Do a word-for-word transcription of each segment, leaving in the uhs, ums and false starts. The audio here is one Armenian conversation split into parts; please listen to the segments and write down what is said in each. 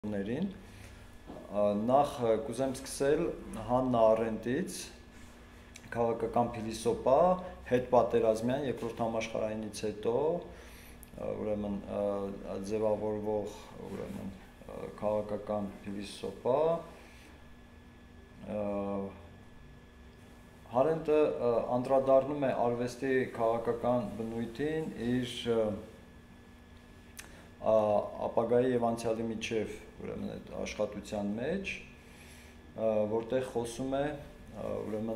Ներին նախ կուզեմ սկսել Հաննա Արենդից, քաղաքական փիլիսոփա, հետպատերազմյան երկրորդ համաշխարհայինից հետո ուրեմն ձևավորվող ուրեմն քաղաքական փիլիսոփա Արենդը անդրադառնում է արվեստի քաղաքական բնույթին իր ապագայի եւ անցյալի միջև ուրեմն այդ աշխատության մեջ, որտեղ խոսում է ուրեմն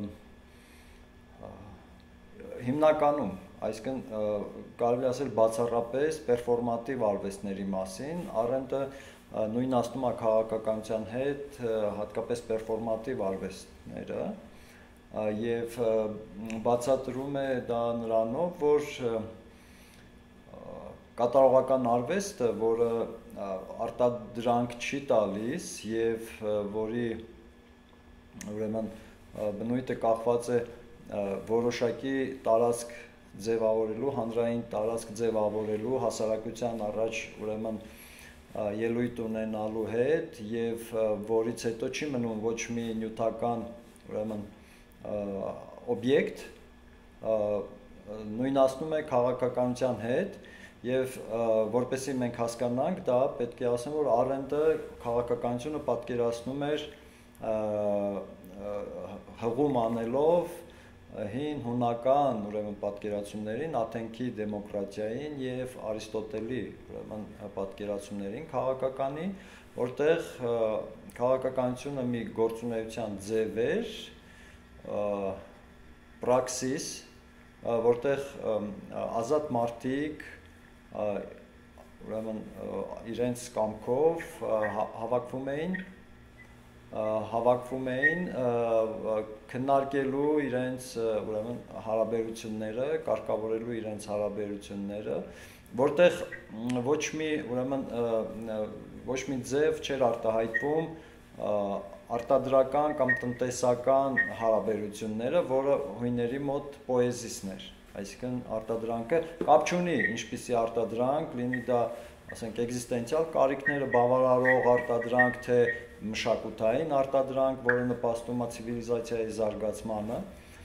հիմնականում, այսինքն կարելի ասել բացառապես պերֆորմատիվ արվեստների մասին, Արենդը նույնացնում է քաղաքականության հետ հատկապես պերֆորմատիվ արվեստները եւ բացատրում է դա նրանով, որ կատարողական արվեստը, որը արտադրանք չի տալիս եւ որի ուրեմն բնույթը կախված է որոշակի տարածք ձևավորելու, հանրային տարածք ձևավորելու, հասարակության առաջ ուրեմն ելույթ ունենալու հետ եւ որից հետո չի մնում ոչ մի նյութական ուրեմն օբյեկտ, նույնացնում է քաղաքականության հետ. Եվ որպեսզի մենք հասկանանք, դա պետք է ասեմ, որ Արենդը քաղաքականությունը պատկերացնում էր հղում անելով հին հունական ուրեմն պատկերացումներին, Աթենքի դեմոկրատիային եւ Արիստոտելի ուրեմն պատկերացումներին քաղաքականի, որտեղ քաղաքականությունը մի գործունեության ձև էր, պրաքսիս, որտեղ ազատ մարդիկ ուրեմն իրենց կամքով հավաքվում էին հավաքվում էին քննարկելու իրենց ուրեմն հարաբերությունները, կարգավորելու իրենց հարաբերությունները, որտեղ ոչ մի ուրեմն ոչ մի ձև չէր արտահայտվում արտադրական կամ տնտեսական հարաբերությունները, որը հույների մոտ պոեզիսն էր. Այսինքն արտադրանքը կապ չունի ինչպիսի արտադրանք, լինի դա, ասենք, էգզիստենցիալ կարիքները բավարարող արտադրանք, թե մշակութային արտադրանք, որը նպաստում է ցիվիլիզացիայի զարգացմանը,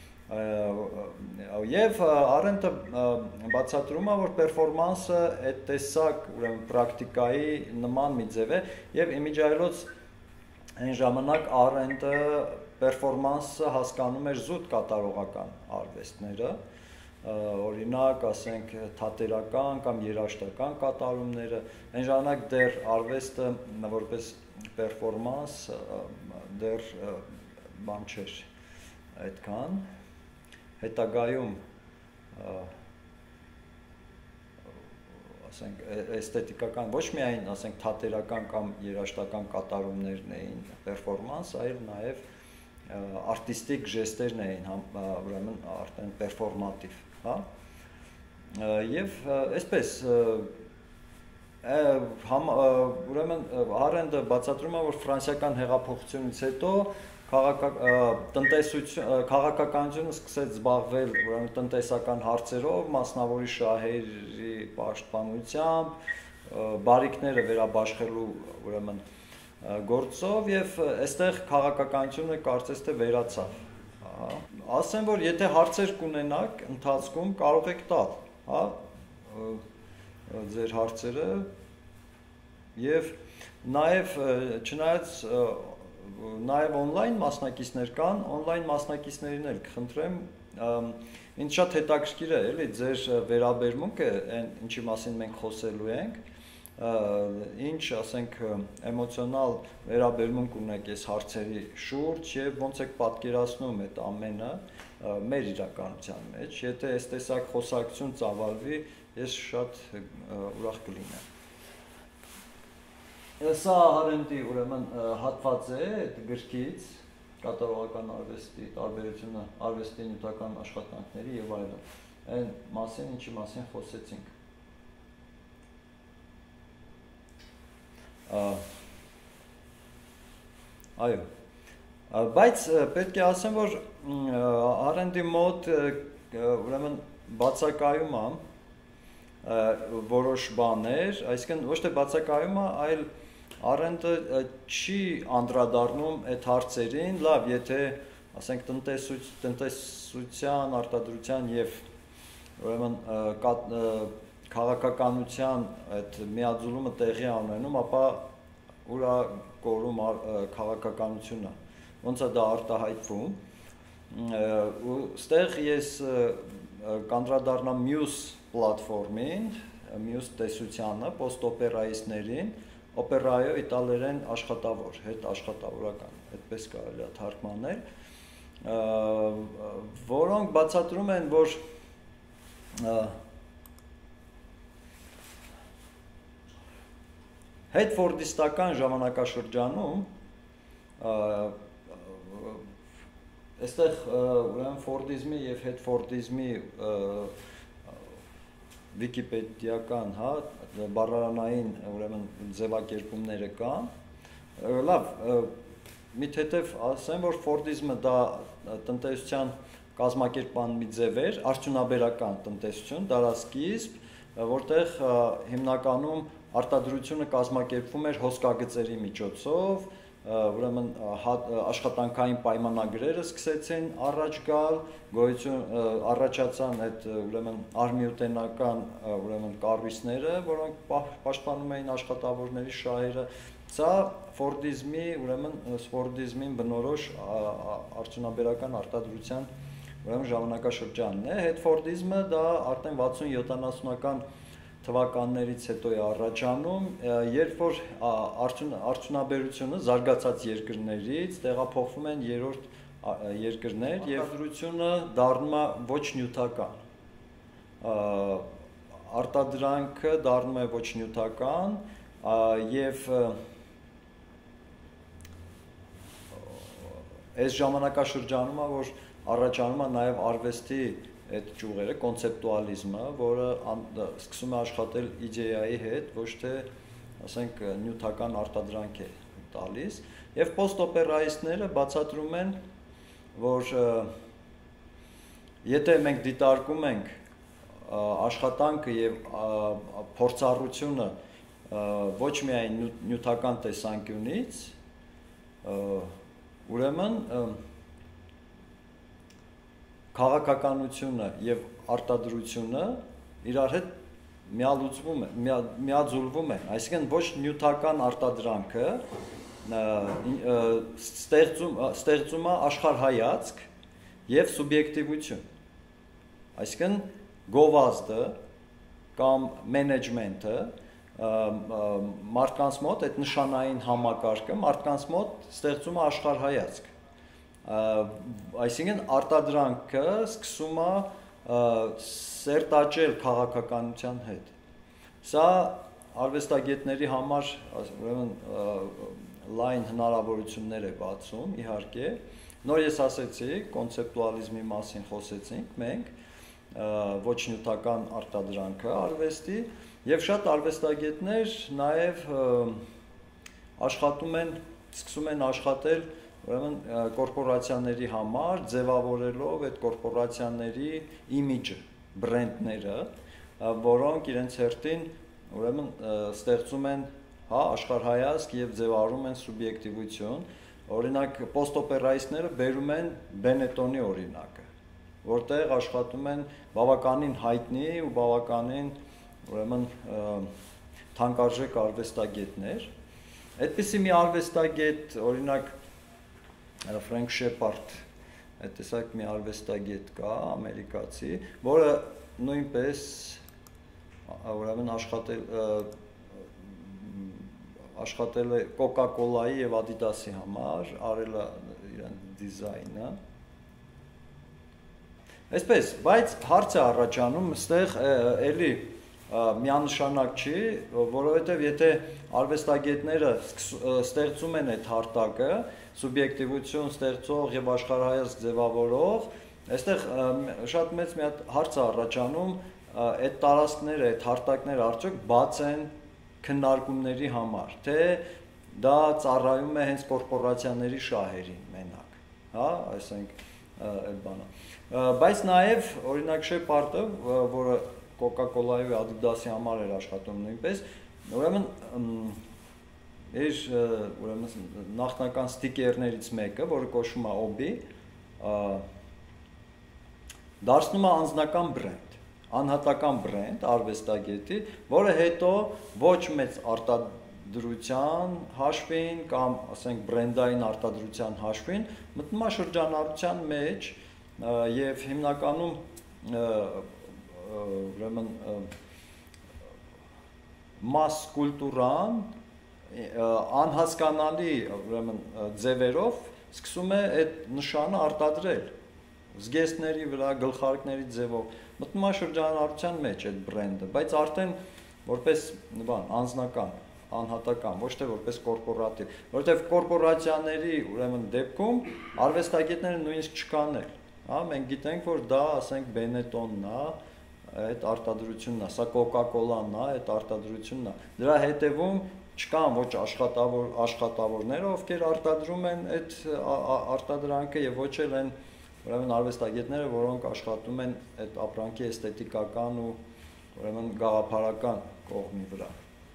եւ Արենդը բացատրում է, որ պերֆորմանսը այդ տեսակ ուրեմն պրակտիկայի նման մի ձև է եւ իմիջիայլոց այն ժամանակ Արենդը պերֆորմանսը հասկանում էր զուտ կատարողական արվեստները, օրինակ, ասենք, թատերական կամ երաժշտական կատարումները, այն ժամանակ դեռ արվեստը որպես պերֆորմանս դեռ բան չէր այդքան, հետագայում ասենք, էսթետիկական, ոչ միայն, ասենք, թատերական կամ երաժշտական կատարումներն էին պերֆորմանս, այլ նաեւ արտիստիկ ժեստերն էին, ուրեմն արդեն պերֆորմատիվ, հա, եւ այսպես ուրեմն Արենդը բացատրում է, որ ֆրանսիական հեղափոխությունից հետո քաղաքականությունը սկսեց զբաղվել ուրեմն տնտեսական հարցերով, մասնավորի շահերի պաշտպանությամբ, բարիքները վերաբաշխելու ուրեմն գործով եւ այստեղ քաղաքականությունը կարծես թե վերացավ, հա, ասեմ, որ եթե հարցեր կունենաք ընթացքում կարող եք տալ, հա, ձեր հարցերը եւ նաեւ չնայած նաեւ on-line մասնակիցներ կան, on-line մասնակիցներին էլ կխնդրեմ, ինձ շատ հետաքրքիր է, էլի, ձեր վերաբերմունքը այն ինչի մասին մենք խոսելու ենք, ինչ, ասենք, էմոցիոնալ վերաբերմունք ունեք այս հարցերի շուրջ եւ ոնց եք պատկերացնում այդ ամենը մեր իրականության մեջ, եթե այս տեսակ խոսակցություն ծավալվի, ես շատ ուրախ կլինեմ։ Սա Արենդի ուրեմն հատված է այդ գրքից, կատարողական արվեստի տարբերությունը արվեստի նյութական աշխատանքների եւ այլն, այն մասին, ինչի մասին խոսեցինք։ Այո, բայց պետք է ասեմ, որ Արենդի մոտ ուրեմն բացակայում է որոշ բաներ, այսինքն ոչ թե բացակայումը, այլ առենդը չի անդրադառնում այդ հարցերին, լավ, եթե ասենք տնտեսության, արտադրության եւ ուրեմն քաղաքականության այդ միաձուլումը տեղի ունենում, ապա ուրա կորում քաղաքականությունը, ոնց է դա արտահայտվում, ու ստեղ ես կանդրադառնամ մյուս պլատֆորմին, մյուս տեսությանը, պոստօպերայիստներին, օպերայո իտալերեն աշխատավոր, հետ աշխատավորական, այդպես կարելի է թարգմանել, որոնք բացատրում են, որ հետֆորդիստական ժամանակաշրջանում այստեղ ուրեմն ֆորդիզմի եւ հետֆորդիզմի վիկիպեդիական, հա, բառարանային ուրեմն ձևակերպումները կան, լավ, մի թեթև ասեմ, որ ֆորդիզմը դա տնտեսության կազմակերպման մի ձև էր, արդյունաբերական տնտեսություն, դարասկիզբ, որտեղ հիմնականում արտադրությունը կազմակերպվում էր հոսքագծերի միջոցով, ուրեմն աշխատանքային պայմանագրերը սկսեցին առաջ գալ, գոյություն առաջացան այդ ուրեմն արմիութենական ուրեմն կառույցները, որոնք պաշտպանում էին աշխատավորների շահերը, սա ֆորդիզմի, ուրեմն ֆորդիզմին բնորոշ արդյունաբերական արտադրության ուրեմն ժամանակաշրջանն է, հետֆորդիզմը դա արդեն վաթսուն յոթանասունական թվականներից հետո է առաջանում, երբ որ արդյունաբերությունը զարգացած երկրներից տեղափոխվում են երրորդ երկրներ եւ արտադրությունը դառնում է ոչ նյութական, արտադրանքը դառնում է ոչ նյութական եւ այս ժամանակաշրջանում է, որ առաջանում է նաեւ արվեստի այդ ճյուղերը, կոնցեպտուալիզմը, որը սկսում է աշխատել իդեայի հետ, ոչ թե, ասենք, նյութական արտադրանք է տալիս, եւ պոստօպերայիստները բացատրում են, որ եթե մենք դիտարկում ենք աշխատանքը եւ փորձառությունը ոչ միայն նյութական տեսանկյունից, ուրեմն քաղաքականությունը եւ արտադրությունը իրար հետ միալուծվում է, միաձուլվում են, այսինքն ոչ նյութական արտադրանքը ստեղծում ստեղծում է աշխարհայացք եւ սուբյեկտիվություն, այսինքն գովազդը կամ մենեջմենթը մարդկանց մոտ այդ նշանային համակարգը մարդկանց մոտ ստեղծում է աշխարհայացք, այսինքն արտադրանքը սկսում է սերտաճել քաղաքականության հետ, սա արվեստագետների համար ուրեմն լայն հնարավորություններ է բացում, իհարկե, նոր ես ասեցի, կոնցեպտուալիզմի մասին խոսեցինք մենք, ոչ նյութական արտադրանքը արվեստի, եւ շատ արվեստագետներ նաեւ աշխատում են, սկսում են աշխատել ուրեմն կորպորացիաների համար, ձևավորելով այդ կորպորացիաների իմիջը, բրենդները, որոնք իրենց հերթին ուրեմն ստեղծում են հա, աշխարհայացք եւ ձևավորում են սուբյեկտիվություն, օրինակ պոստօպերայիստները բերում են Բենետոնի օրինակը, որտեղ աշխատում են բավականին հայտնի ու բավականին ուրեմն թանկարժեք արվեստագետներ, այդպիսի մի արվեստագետ, օրինակ Ֆրենկ Շեպարդ, այդ տեսակ մի արվեստագետ կա, ամերիկացի, որը նույնպես ուրեմն աշխատել աշխատել է Coca-Cola-ի եւ Adidas-ի համար, արել է իրեն դիզայնը։ Այսպես, բայց հարց է առաջանում, այստեղ էլի միանշանակ չի, որովհետեւ եթե արվեստագետները ստեղծում են այդ հարթակը, սուբյեկտիվություն ստեղծող եւ աշխարհայացք ձևավորող, այստեղ շատ մեծ մի հատ հարց է առաջանում, այդ տարածքները, այդ հարթակները արդյոք բաց են քննարկումների համար, թե դա ծառայում է հենց կորպորացիաների շահերին մենակ, հա, այսինքն այդ բանը։ Բայց նաեւ օրինակ Շեպարդը, որը Coca-Cola-ի ու Adidas-ի համար էր աշխատում նույնպես, ուրեմն իր ուրեմն նախնական ստիկերներից մեկը, որը կոչվում է օբի, դարձնում է անձնական բրենդ, անհատական բրենդ արվեստագետի, որը հետո ոչ մեծ արտադրության հաշվին կամ ասենք բրենդային արտադրության հաշվին մտնում է շրջանառության մեջ եւ հիմնականում ուրեմն մաս կուլտուրան անհասկանալի ուրեմն ձևերով սկսում է այդ նշանը արտադրել զգեստների վրա, գլխարկների ձևով մտնում է շրջանառության մեջ այդ բրենդը, բայց արդեն որպես բան անձնական, անհատական, ոչ թե որպես կորպորատիվ, որովհետև կորպորացիաների ուրեմն դեպքում արվեստագետները նույնիսկ չկան էլ, հա, մենք գիտենք, որ դա, ասենք, Benetton-ն է, այդ արտադրությունն է, սա Coca-Cola-ն է, այդ արտադրությունն է։ Դրա հետևում չկան ոչ աշխատավոր աշխատավորները, ովքեր արտադրում են այդ արտադրանքը եւ ոչ էլ են ուրեմն արվեստագետները, որոնք աշխատում են այդ ապրանքի էսթետիկական ու ուրեմն գաղափարական կողմի վրա։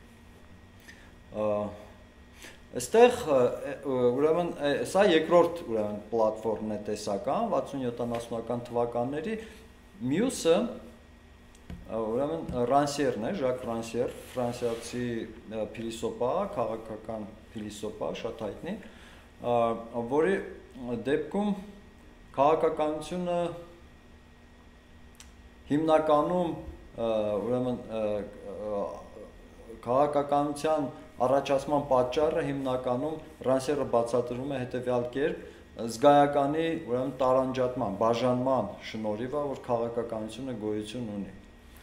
Այստեղ ուրեմն սա երկրորդ ուրեմն պլատֆորմն է տեսական վաթսուն-յոթանասունական թվականների, մյուսը ուրեմն Ռանսիերն է, Ժակ Ռանսիեր, ֆրանսիացի փիլիսոփա, քաղաքական փիլիսոփա, շատ հայտնի, որի դեպքում քաղաքականությունը հիմնականում ուրեմն քաղաքականության առաջացման պատճառը հիմնականում Ռանսիերը բացատրում է հետևյալ կերպ, զգայականի ուրեմն տարանջատման, բաժանման շնորհիվ է, որ քաղաքականությունը գոյություն ունի։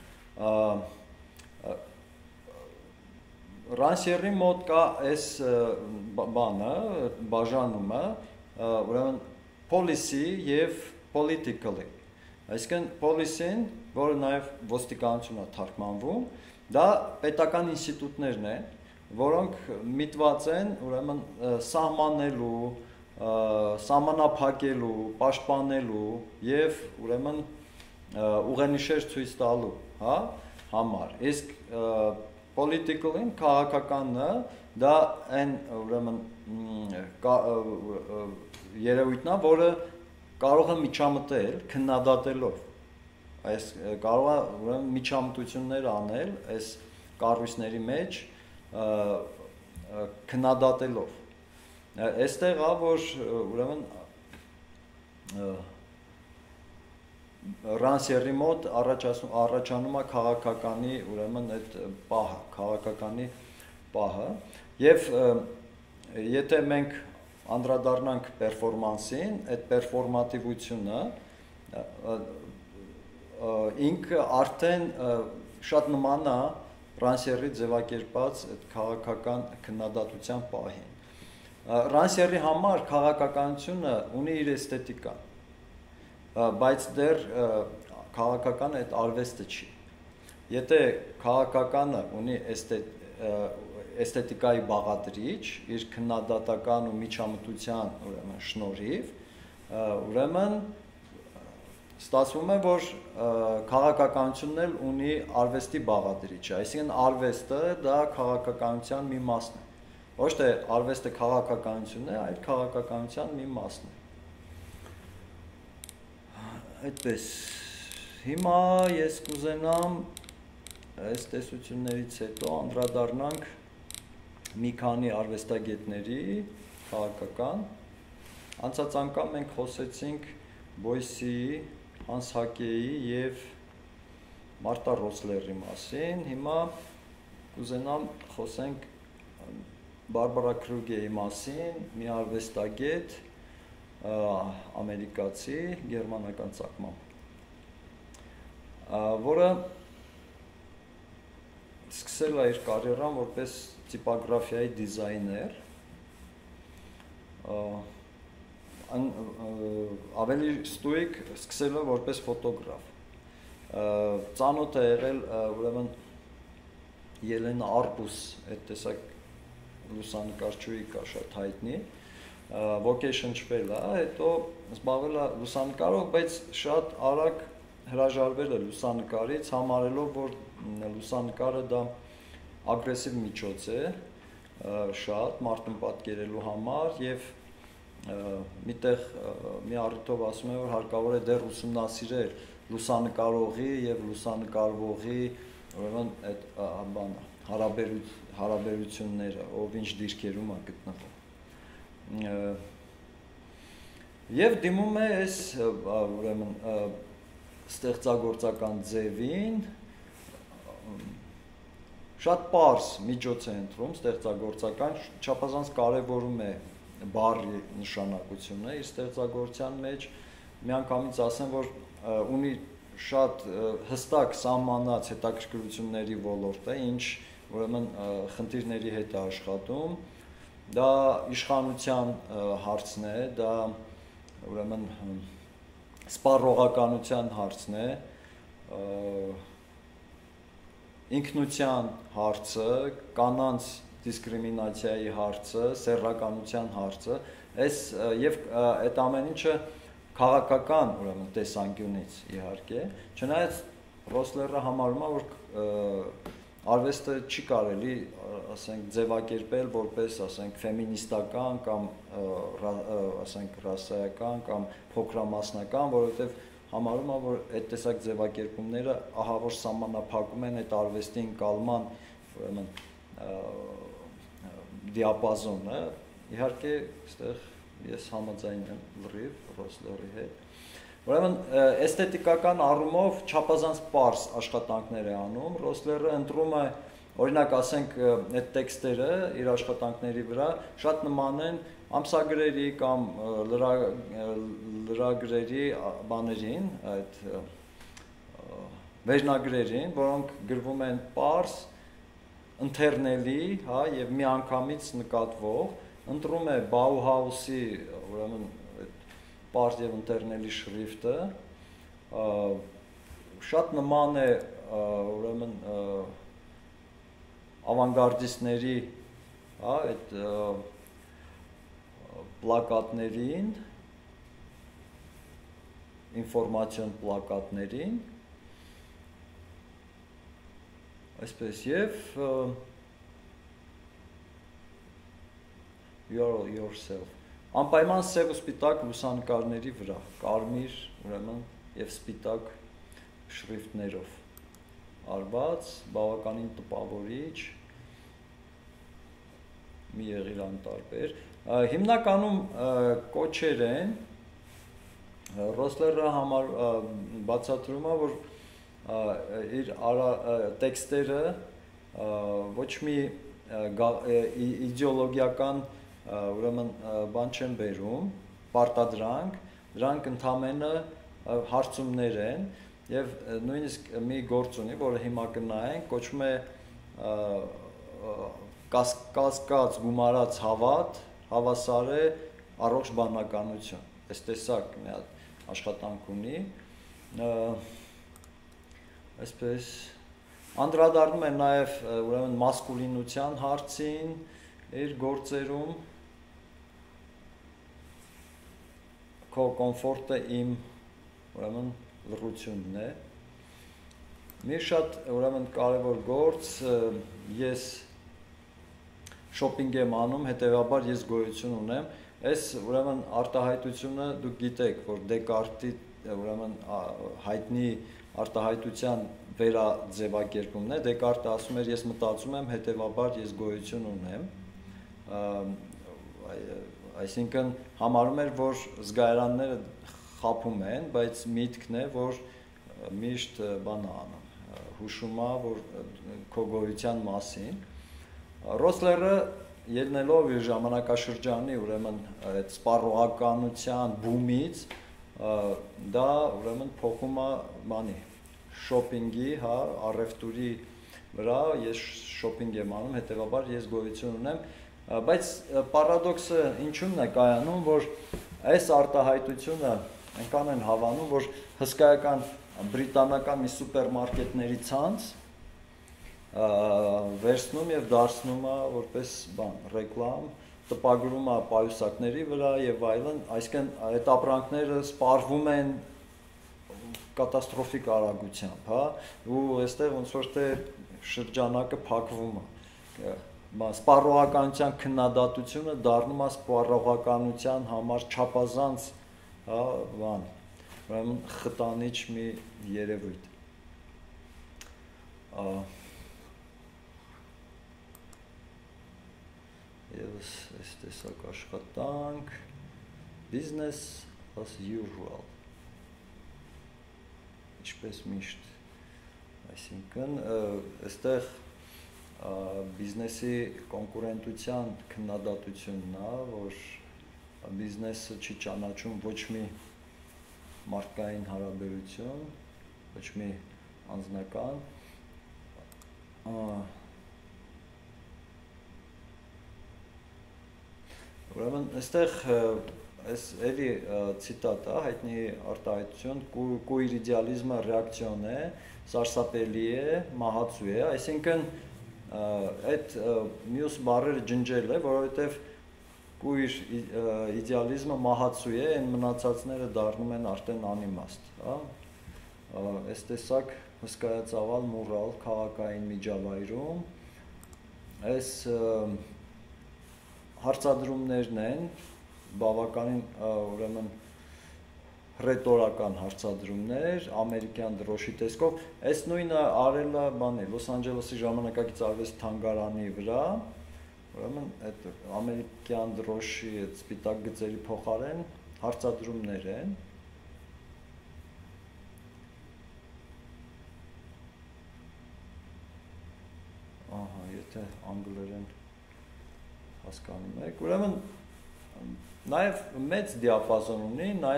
Ռանսիերի մոտ կա այս բանը, բաժանումը, ուրեմն policy եւ politically։ Այսինքն policy-ն, որը նաեւ ոստիկանություն է թարգմանվում, դա պետական ինստիտուտներն են, որոնք միտված են ուրեմն սահմանելու, սահմանափակելու, պաշտպանելու եւ ուրեմն ուղենիշեր ցույց տալու, հա, համար։ Իսկ politically-ն քաղաքականն դա այն ուրեմն երևույթն է, որը կարող է միջամտել քննադատելով։ Այս կարող է ուրեմն միջամտություններ անել այս կառույցների մեջ քննադատելով։ Այստեղ է, որ ուրեմն Ռանսիերի մոտ առաջանում է քաղաքականի ուրեմն այդ պահը, քաղաքականի պահը, եւ եթե մենք անդրադառնանք պերֆորմանսին, այդ պերֆորմատիվությունը ինքը արդեն շատ նման է Ռանսիերի ձևակերպած այդ քաղաքական քննադատության պահին։ Ռանսիերի համար քաղաքականությունը ունի իր էսթետիկան, բայց դեռ քաղաքականը այդ արվեստը չի։ Եթե քաղաքականը ունի էսթետիկայի բաղադրիչ, իր քննադատական ու միջամտության ուրեմն շնորհիվ, ուրեմն ստացվում է, որ քաղաքականությունն էլ ունի արվեստի բաղադրիչը, այսինքն արվեստը դա քաղաքականության մի մասն է։ Ոչ թե արվեստը քաղաքականությունն է, այլ քաղաքականության մի մասն է։ Այդպես, հիմա ես կուզենամ այս տեսություններից հետո անդրադառնանք մի քանի արվեստագետների քաղաքական։ Անցած անգամ մենք խոսեցինք Բոյսիի, Հանս Հակեի եւ Մարտա Ռոսլերի մասին, հիմա կուզենամ խոսենք Բարբարա Քրուգերի մասին, մի արվեստագետ, ամերիկացի, գերմանական ծագմամբ, որը սկսել է իր կարիերան որպես տիպոգրաֆիայի դիզայներ, ավելի ստույգ սկսել է որպես ֆոտոգրաֆ, ծանոթ է եղել ուրեմն Ելենա Արպուս, այդ տեսակ լուսանկարչուհի կա շատ հայտնի, ոգեշնչվել է, հետո զբաղվել է լուսանկարով, բայց շատ արագ հրաժարվել է լուսանկարից, համարելով, որ լուսանկարը դա ագրեսիվ միջոց է, շատ մարդուն պատկերելու համար եւ միտեղ մի առիթով ասում եմ որ հարկավոր է դեռ ուսումնասիրել լուսանկարողի եւ լուսանկարվողի ուրեմն այդ բան հարաբերությունները ով ինչ դիրքերում է գտնվում եւ դիմում է այս ուրեմն ստեղծագործական ձևին շատ պարզ միջոց է ընտրում ստեղծագործական չափազանց կարևորում է բառի նշանակությունը իր ստեղծագործության մեջ միանգամից ասեմ որ ունի շատ հստակ սահմանած հետաքրքրությունների ոլորտ է ինչ ուրեմն խնդիրների հետ է աշխատում դա իշխանության հարցն է դա ուրեմն սպառողականության հարցն է ինքնության հարցը, կանանց դիսկրիմինացիայի հարցը, սեռականության հարցը, այս եւ այդ ամեն ինչը քաղաքական ուրեմն տեսանկյունից իհարկե, չնայած Ռոսլերը համարում է, որ արվեստը չի կարելի, ասենք, ձևակերպել որպես, ասենք, ֆեմինիստական կամ ասենք, ռասայական կամ փոքրամասնական, որովհետեւ համարում է, որ այդ տեսակ ձևակերպումները ահավոր սահմանափակում են այդ արվեստի ընկալման ուրեմն դիապազոնը, իհարկե, այստեղ ես համաձայն եմ լրիվ Ռոսլերի հետ։ Ուրեմն էսթետիկական առումով չափազանց պարզ աշխատանքներ է անում, Ռոսլերը ընտրում է, օրինակ ասենք այդ տեքստերը իր աշխատանքների վրա շատ նման են ամսագրերի կամ լրագրերի բաներին, այդ վերնագրերին, որոնք գրվում են պարզ, ընթերնելի, հա, եւ միանգամից նկատվող, ընտրում է Bauhaus-ի, ուրեմն պարզ եւ ընթերնելի շրիֆտը, շատ նման է, ուրեմն ավանգարդիստների, հա, այդ պլակատներին, ինֆորմացիոն պլակատներին, այսպես եւ yourself, անպայման սև ու սպիտակ լուսանկարների վրա, կարմիր, ուրեմն եւ սպիտակ շրիֆտներով արված, բավականին տպավորիչ, մի եղիր անտարբեր, հիմնականում կոչեր են, Ռոսլերը համար բացատրում է, որ իր տեքստերը ոչ մի իդեոլոգիական ուրեմն բան չեն բերում, պարտադրանք, դրանք ընդամենը հարցումներ են եւ նույնիսկ մի գործ ունի, որը հիմա կնայենք, կոչվում է կասկած գումարած հավատ, հավասար է առողջ բանականություն։ Այս տեսակ մի հատ աշխատանք ունի, այսպես անդրադառնում է նաև ուրեմն մասկուլինության հարցին իր գործերում, քո կոմֆորտը իմ ուրեմն լռությունն է։ Մի շատ ուրեմն կարևոր գործ, ես շոփինգ եմ անում, հետևաբար ես գոյություն ունեմ, այս ուրեմն արտահայտությունը դուք գիտեք, որ Դեկարտի ուրեմն հայտնի արտահայտության վերաձևակերպումն է, Դեկարտը ասում էր, ես մտածում եմ, հետևաբար ես գոյություն ունեմ, այսինքն համարում էր, որ զգայարանները խափում են, բայց միտքն է, որ միշտ բան է անում, հուշում է, որ քո գոյության մասին, Ռոսլերը ելնելով իր ժամանակաշրջանի ուրեմն այդ սպառողականության բումից դա ուրեմն փոխում է բանի շոփինգի, հա, առևտուրի վրա ես շոփինգ եմ անում, հետեւաբար ես գոյություն ունեմ, բայց պարադոքսը ինչու՞մն է կայանում, որ այս արտահայտությունը այնքան են հավանում, որ հսկայական բրիտանական մի սուպերմարկետների ցանց վերցնում եւ դարձնում է որպես բան, ռեկլամ, տպագրում է պայուսակների վրա եւ այլն, այսինքն այդ ապրանքները սպառվում են կատաստրոֆիկ արագությամբ, հա, ու այստեղ ոնց որ թե շրջանակը փակվում է։ սպառողականության քննադատությունը դառնում է սպառողականության համար չափազանց, հա, բան, ուրեմն խտանիչ մի երևույթ։ Եվս այս տեսակ աշխատանք, business as usual, ինչպես միշտ, այսինքն, այստեղ բիզնեսի կոնկուրենտության քննադատությունն է, որ բիզնեսը չի ճանաչում ոչ մի մարդկային հարաբերություն, ոչ մի անձնական, ուրեմն այստեղ այս էլի ցիտատ է, հայտնի արտահայտություն, կույր իդեալիզմը ռեակցիոն է, սարսափելի է, մահացու է, այսինքն այդ մյուս բառերը ջնջել է, որովհետև կույր իդեալիզմը մահացու է, այն մնացածները դառնում են արդեն անիմաստ, այս տեսակ հսկայածավալ մուրալ քաղաքային միջավայրում, այս հարցադրումներն են, բավականին ուրեմն ռետորական հարցադրումներ, ամերիկյան դրոշի տեսքով, այս նույնը արել է բանի, Լոս Անջելեսի ժամանակակից արվեստ թանգարանի վրա, ուրեմն այդ ամերիկյան դրոշի այդ սպիտակ գծերի փոխարեն հարցադրումներ են, ահա, եթե անգլերեն հասկանում եք, ուրեմն նաև մեծ դիապազոն ունի, նաև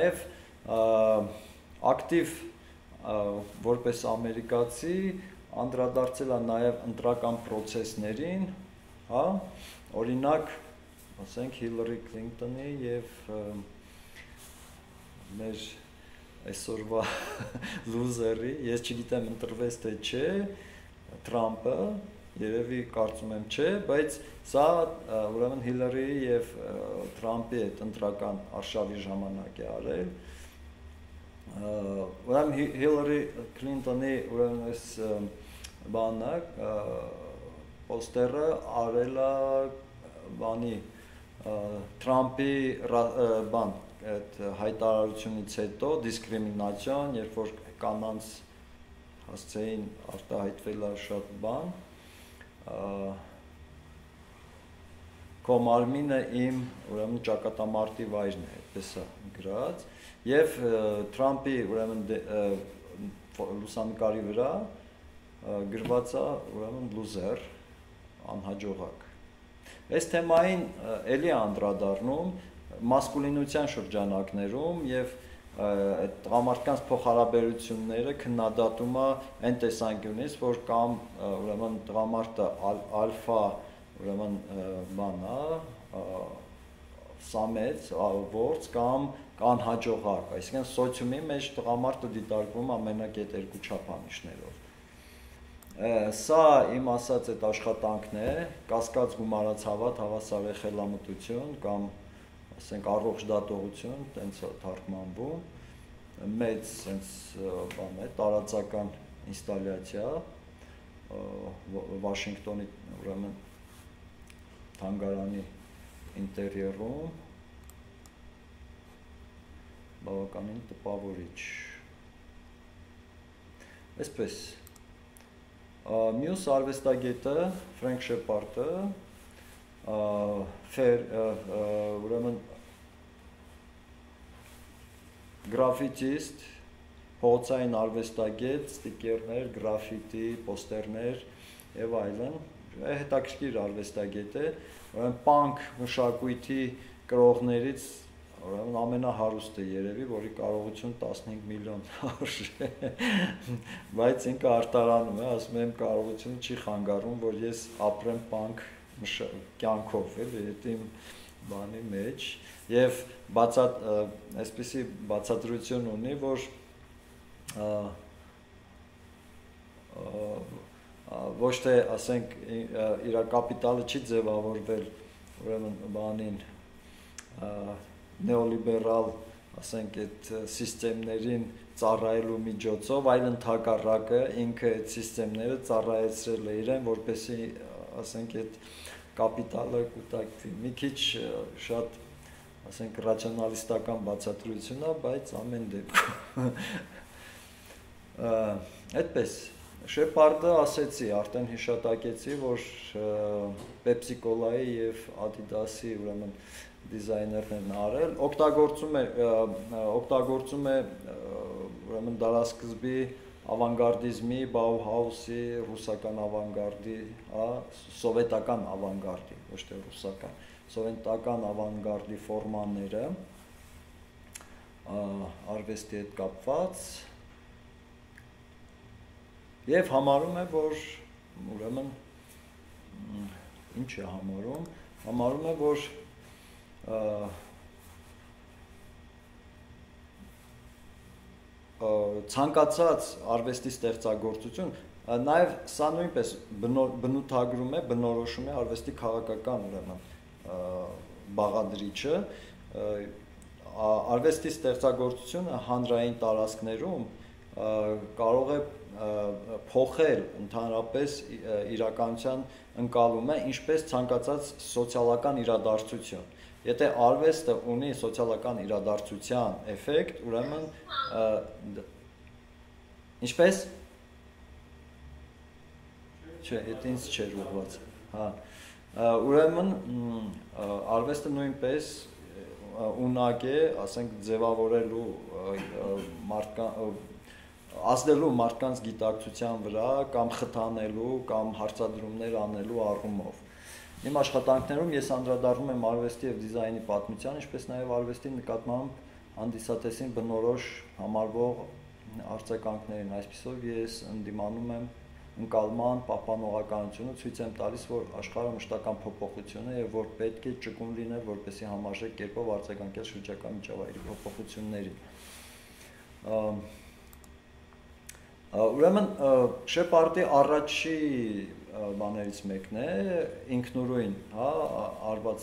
ակտիվ որպես ամերիկացի անդրադարձել է նաև ընտրական պրոցեսներին, հա, օրինակ, ասենք Հիլարի Քլինտոնի եւ մեր այսօրվա լուզերի, ես չգիտեմ ընտրվեց թե չէ, Թրամփը, երևի կարծում եմ չէ, բայց սա ուրեմն Հիլարիի եւ Թրամփի այդ ընտրական արշավի ժամանակ է արել, ուրեմն Հիլարի Քլինտոնի ուրեմն այս բանը պոստերը արել է բանի Թրամփի բան այդ հայտարարությունից հետո դիսկրիմինացիոն, երբ որ կանանց հասցեին արտահայտվել է շատ բան, քո մարմինը իմ ուրեմն ճակատամարտի վայրն է, այդպես է գրած, եւ Թրամփի ուրեմն լուսանկարի վրա գրված է ուրեմն լուզեր, անհաջողակ։ Այս թեմային էլի անդրադառնում մասկուլինության շրջանակներում եւ այդ տղամարդկանց փոխհարաբերությունները քննադատում է այն տեսանկյունից, որ կամ ուրեմն տղամարդը ալֆա ուրեմն բան է, սամեց, ворց կամ անհաջողակ, այսինքն սոցիումի մեջ տղամարդը դիտարկվում ամենակ այդ երկու չափանիշներով։ Սա իմ ասած այդ աշխատանքն է, կասկած գումարած հավատ, հավասար է խելամտություն կամ ասենք առողջ դատողություն, տենց թարգմանվում, մեծ սենց բան է, տարածական ինստալյացիա Վաշինգտոնի ուրեմն թանգարանի ինտերիերում, բավականին տպավորիչ։ Այսպես, մյուս արվեստագետը, Ֆրենկ Շեպարդը, ուրեմն գրաֆիտիստ, փողոցային արվեստագետ, ստիկերներ, գրաֆիտի, պոստերներ եւ այլն, հետաքրքիր արվեստագետ է, ուրեմն պանկ մշակույթի կրողներից ուրեմն ամենահարուստը երևի, որի կարողություն տասնհինգ միլիոն արժե, բայց ինքը արտարանում է, ասում եմ կարողությունը չի խանգարում, որ ես ապրեմ պանկ կյանքով, էլի, այդ իմ բանի մեջ, եւ այսպիսի բացատրություն ունի, որ ոչ թե, ասենք, իր կապիտալը չի ձևավորվել, ուրեմն բանին նեոլիբերալ, ասենք, այդ սիստեմներին ծառայելու միջոցով, այլ ընդհակառակը ինքը այդ սիստեմները ծառայեցրել է իրեն, որպեսզի, ասենք, այդ կապիտալը կուտակվի։ Մի քիչ շատ, ասենք, ռացիոնալիստական բացատրություն է, բայց ամեն դեպքում այդպես Շեպարդը ասեցի, արդեն հիշատակեցի, որ Pepsi Cola-ի եւ Adidas-ի ուրեմն դիզայներներն արել, օգտագործում է օգտագործում է ուրեմն դարասկզբի ավանգարդիզմի, Bauhaus-ի, ռուսական ավանգարդի, հա, սովետական ավանգարդի, ոչ թե ռուսական, սովետական ավանգարդի ֆորմաները արվեստի հետ կապված եւ համարում է, որ ուրեմն ինչ է համարում, համարում է, որ ցանկացած արվեստի ստեղծագործություն, նաև սա նույնպես բնութագրում է, բնորոշում է արվեստի քաղաքական ուրեմն բաղադրիչը, արվեստի ստեղծագործությունը հանրային տարածքներում կարող է փոխել ընդհանրապես իրականության ընկալումը, ինչպես ցանկացած սոցիալական իրադարձություն։ Եթե արվեստը ունի սոցիալական իրադարձության էֆեկտ, ուրեմն ինչպես չէ, դա ինձ չէր ուղղված, հա, ուրեմն արվեստը նույնպես ունակ է, ասենք, ձևավորելու մարդկան ազդելու մարդկանց գիտակցության վրա կամ խթանելու կամ հարցադրումներ անելու առումով։ Իմ աշխատանքներում ես անդրադառնում եմ արվեստի եւ դիզայնի պատմության, ինչպես նաեւ արվեստի նկատմամբ հանդիսատեսին բնորոշ համարվող արձագանքներին, այսպիսով ես ընդդիմանում եմ ընկալման պահպանողականությունը, ցույց եմ տալիս, որ աշխարհը մշտական փոփոխություն է եւ որ պետք է ճկուն լինել, որպեսզի համարժեք կերպով արձագանքել շրջակա միջավայրի փոփոխություններին։ Ուրեմն Շեպարդի առաջի բաներից մեկն է, ինքնուրույն, հա, արված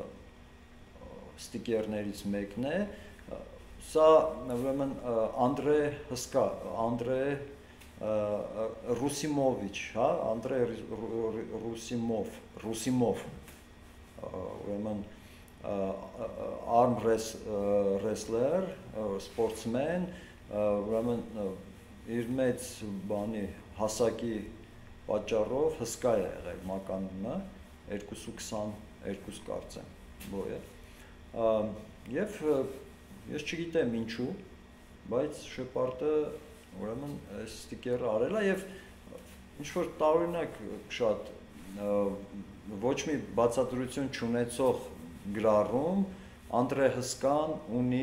ստիկերներից մեկն է, սա ուրեմն Անդրե հսկա, Անդրե Ռուսիմովիչ, հա, Անդրե Ռուսիմով, Ռուսիմով, ուրեմն arm wrestler, sportsman, ուրեմն իր մեծ բանի հասակի պատճառով հսկա է եղել մականունը, երկու քսաներկու կարծեմ, բոյ է, և ես չգիտեմ ինչու, բայց Շեպարդը ուրեմն այս ստիկերը արել է և ինչ-որ տարօրինակ շատ ոչ մի բացատրություն չունեցող գրառում Անդրե հսկան ունի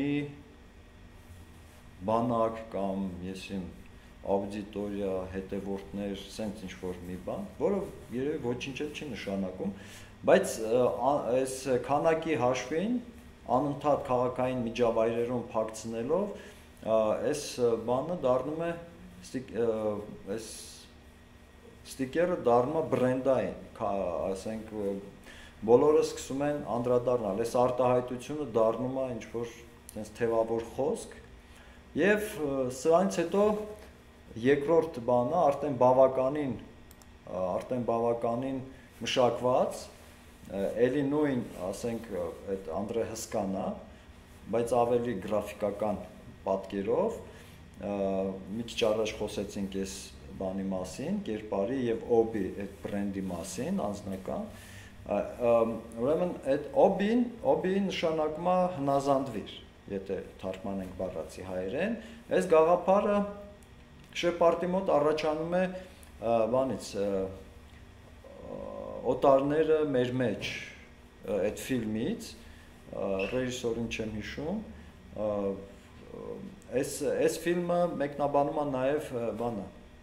բանակ կամ եսիմ աուդիտորիա, հետևորդներ, սենց ինչ-որ մի բան, որը երևի ոչինչ էլ չի նշանակում, բայց այս քանակի հաշվին անընդհատ քաղաքային միջավայրերում փակցնելով, այս բանը դառնում է, այս ստիկերը դառնում է բրենդային, ասենք, բոլորը սկսում են անդրադառնալ, այս արտահայտությունը դառնում է ինչ-որ թևավոր խոսք, և սրանից հետո երկրորդ բանը արդեն բավականին, արդեն բավականին մշակված, էլի նույն, ասենք, այդ Անդրե հսկան է, բայց ավելի գրաֆիկական պատկերով, մի քիչ առաջ խոսեցինք այս բանի մասին, կերպարի և օբի այդ բրենդի մասին, անձնական, ուրեմն այդ օբին, օբի նշանակում է հնազանդվիր, եթե թարգմանենք բառացի հայերեն, այս գաղափարը Շեպարդի մոտ առաջանում է բանից օտարները մեր մեջ այդ ֆիլմից, ռեժիսորին չեմ հիշում, այս ֆիլմը մեկնաբանում է նաև բանը,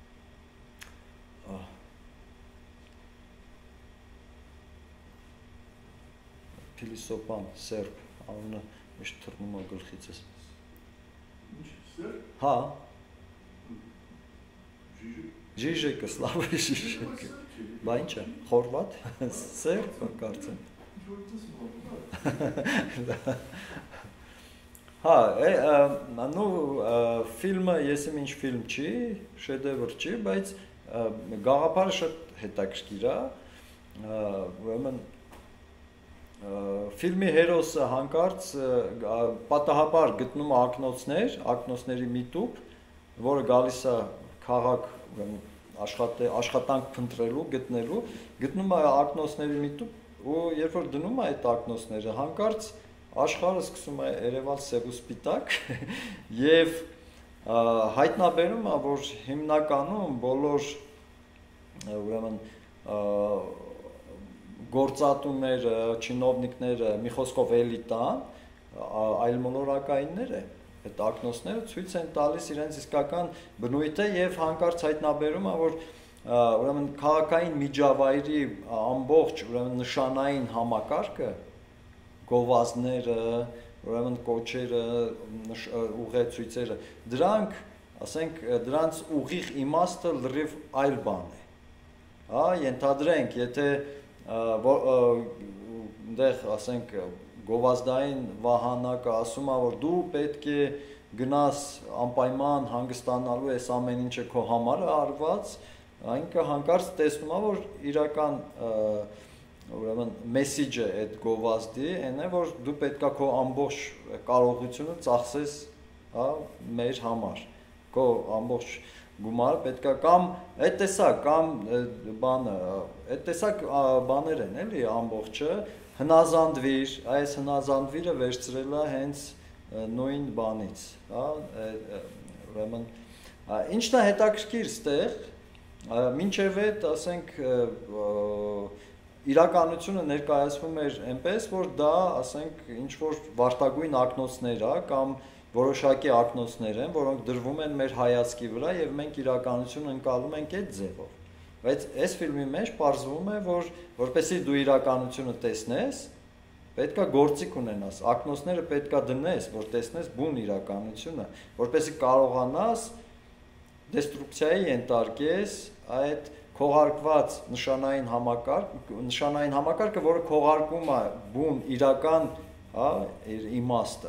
փիլիսոփան, սերբ, անունը միշտ թռնում է գլխիցս։ Հա, Ժիժեկը, Սլավոյ Ժիժեկը, բա ինչ է, խորվատ, սերբ, կարծեմ։ Հա, նու ֆիլմը եսիմ ինչ ֆիլմ չի, շեդևր չի, բայց գաղափարը շատ հետաքրքիր է, ուրեմն Ֆիլմի հերոսը հանկարծ պատահաբար գտնում է ակնոցներ, ակնոցների մի տուփ, որը գալիս է քաղաք աշխատ աշխատանք փնտրելու, գտնելու, գտնում է ակնոցների մի տուփ ու երբ որ դնում է այդ ակնոցները, հանկարծ աշխարհը սկսում է երևալ սև ու սպիտակ եւ հայտնաբերում է, որ հիմնականում բոլոր ուրեմն գործատուները, չինովնիկները, մի խոսքով էլիտան, այլ մոլորակայինները, այդ ակնոցները ցույց են տալիս իրենց իսկական բնույթը եւ հանկարծ հայտնաբերում է, որ ուրեմն քաղաքային միջավայրի ամբողջ ուրեմն նշանային համակարգը, գովազդները, ուրեմն կոչերը, ուղեցույցերը, դրանք, ասենք, դրանց ուղիղ իմաստը լրիվ այլ բան է։ Հա, ենթադրենք, եթե դեղ, ասենք, գովազդային վահանակը ասում է, որ դու պետք է գնաս անպայման հանգստանալու ես ամեն ինչը քո համար է արված, այնքը հանկարծ տեսնում է, որ իրական ուրեմն մեսիջը այդ գովազդի այն է, որ դու պետք է քո ամբողջ կարողությունը ծախսես, հա, մեր համար, քո ամբողջ գումարը պետք է կամ այդ տեսակ կամ բանը, այդ տեսակ բաներ են, էլի ամբողջը հնազանդվիր, այս հնազանդվիրը վերցրել է հենց նույն բանից, հա, ուրեմն ինչն է հետաքրքիր ստեղ, մինչև այդ, ասենք, իրականությունը ներկայացվում էր այնպես, որ դա, ասենք, ինչ-որ վարտագույն ակնոցներ է կամ որոշակի ակնոցներ են, որոնք դրվում են մեր հայացքի վրա եւ մենք իրականությունը ընկալում ենք այդ ձևով։ Բայց այս ֆիլմի մեջ պարզվում է, որ որպեսզի դու իրականությունը տեսնես, պետքա գործիք ունենաս, ակնոցները պետքա դնես, որ տեսնես բուն իրականությունը, որպեսզի կարողանաս դեստրուկցիայի ենթարկես այդ քողարկված նշանային համակարգ, նշանային համակարգը, որը քողարկում է բուն իրական, հա, իմաստը։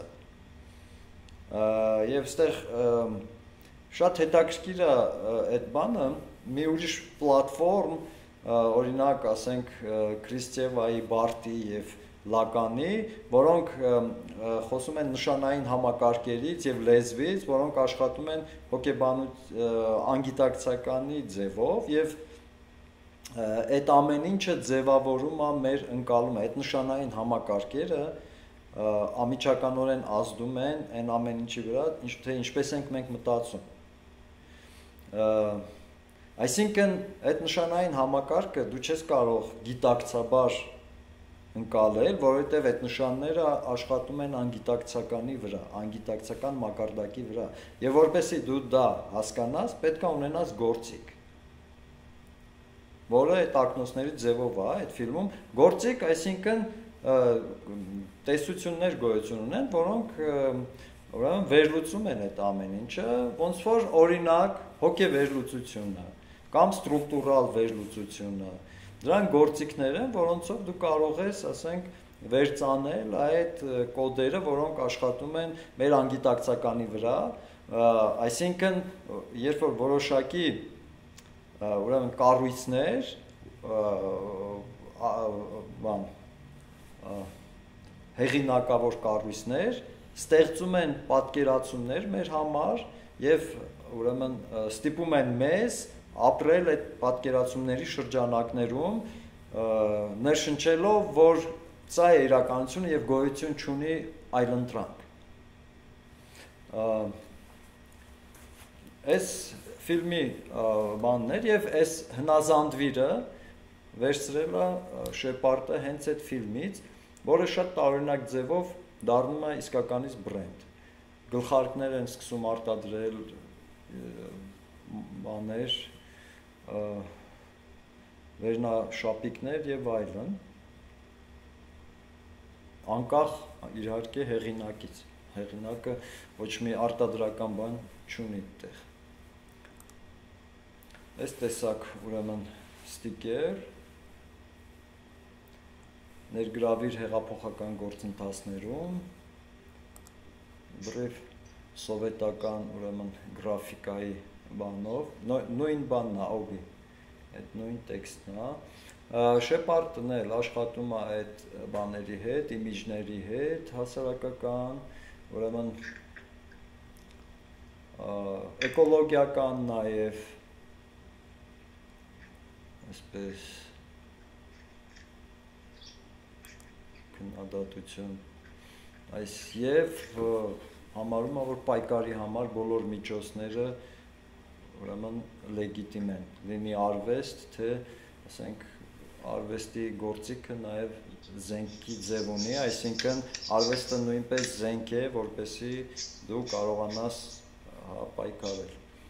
Եվ ստեղ շատ հետաքրքիր է այդ բանը, մի ուրիշ պլատֆորմ, օրինակ, ասենք, Քրիստևայի, Բարտի եւ Լականի, որոնք խոսում են նշանային համակարգերից եւ լեզվից, որոնք աշխատում են հոգեբանության անգիտակցականի ձևով եւ այդ ամեն ինչը ձևավորում է մեր ընկալումը, այդ նշանային համակարգերը ամիջականորեն ազդում են այն ամեն ինչի վրա, թե ինչպես ենք մենք մտածում։ Այսինքն, այդ նշանային համակարգը դու չես կարող գիտակցաբար ընկալել, որովհետև այդ նշանները աշխատում են անգիտակցականի վրա, անգիտակցական մակարդակի վրա, եւ որպեսզի դու դա հասկանաս, պետք է ունենաս գործիք, որը այդ ակնոցների ձևով է այդ ֆիլմում, գործիք, այսինքն տեսություններ գոյություն ունեն, որոնք ուրեմն վերլուծում են այդ ամեն ինչը, ոնց որ օրինակ հոգեվերլուծությունը կամ ստրուկտուրալ վերլուծությունը, դրանք գործիքներ են, որոնցով դու կարող ես, ասենք, վերծանել այդ կոդերը, որոնք աշխատում են մեր անգիտակցականի վրա, այսինքն, երբ որ որոշակի ուրեմն կառույցներ, բան հեղինակավոր կառույցներ ստեղծում են պատկերացումներ մեր համար եւ ուրեմն ստիպում են մեզ ապրել այդ պատկերացումների շրջանակներում ներշնչելով, որ սա է իրականությունը եւ գոյություն չունի այլընտրանք։ Այս ֆիլմի բաններ եւ այս հնազանդվիրը վերցրել է Շեպարդը հենց այդ ֆիլմից, որը շատ տարօրինակ ձևով դառնում է իսկականից բրենդ։ Գլխարկներ են սկսում արտադրել բաներ, վերնաշապիկներ եւ այլն, անկախ իհարկե հեղինակից։ Հեղինակը ոչ մի արտադրական բան չունի այդտեղ։ Այս տեսակ ուրեմն ստիկեր ներգրավիր հեղափոխական գործընթացներում բրև սովետական ուրեմն գրաֆիկայի բանով նույն բանն է օգի այդ նույն տեքստն է Շեպարդն էլ աշխատում է այդ բաների հետ, իմիջների հետ, հասարակական, ուրեմն էկոլոգիական նաև այսպես քննադատություն այս եւ համարում է որ պայքարի համար բոլոր միջոցները ուրեմն լեգիտիմ են, լինի արվեստ, թե ասենք արվեստի գործիքը նաև զենքի ձև ունի, այսինքն արվեստը նույնպես զենք է, որպեսզի դու կարողանաս պայքարել։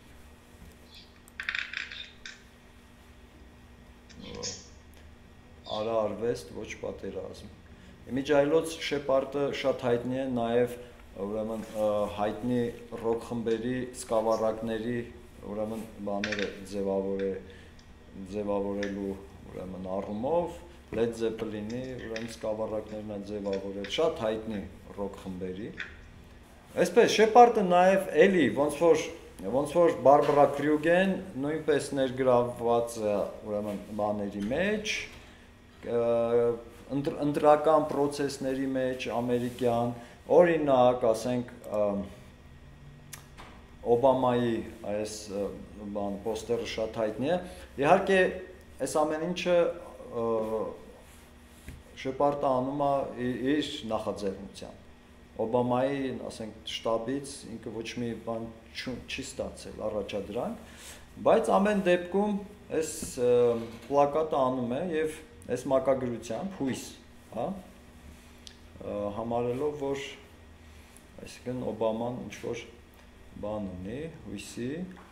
Արա արվեստ, ոչ պատերազմ։ Իմիջայլոց Շեպարդը շատ հայտնի է նաև ուրեմն հայտնի ռոք խմբերի սկավառակների ուրեմն բաները ձևավորելու ուրեմն առումով Led Zeppelin-ի ուրեմն սկավառակներն է ձևավորել շատ հայտնի ռոք խմբերի։ Այսպես Շեպարդը նաև էլի ոնց որ ոնց որ Բարբարա Կրյուգեն նույնպես ներգրավված է ուրեմն բաների մեջ, ընտրական process-ների մեջ ամերիկյան, օրինակ, ասենք Օբամայի այս բան պոստերը շատ հայտնի է։ Իհարկե, այս ամեն ինչը Շեպարդը անում է իր նախաձեռնությամբ։ Օբամայի, ասենք, շտաբից ինքը ոչ մի բան չի ստացել առաջադրանք, բայց ամեն դեպքում այս պլակատը անում է եւ այս մակագրությամբ հույս, հա, համարելով որ այսինքն Օբաման ինչ որ բան ունի, հույսի,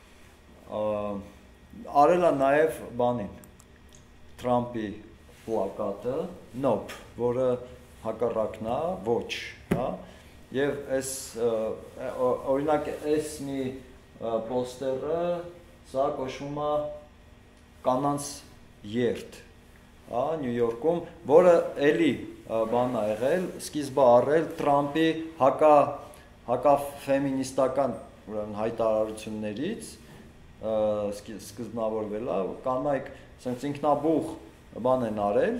արել է նաև բանին, Թրամփի պլակատը, nope, որը հակառակն է, ոչ, հա, եւ այս օրինակ այս մի պոստերը սա կոչվում է կանանց երթ, հա, Նյու Յորքում, որը էլի բան է եղել, սկիզբը առել Թրամփի հակա հակաֆեմինիստական ուրեմն հայտարարություններից սկզբնավորվել է, կանայք ասենք ինքնաբուխ բան են արել,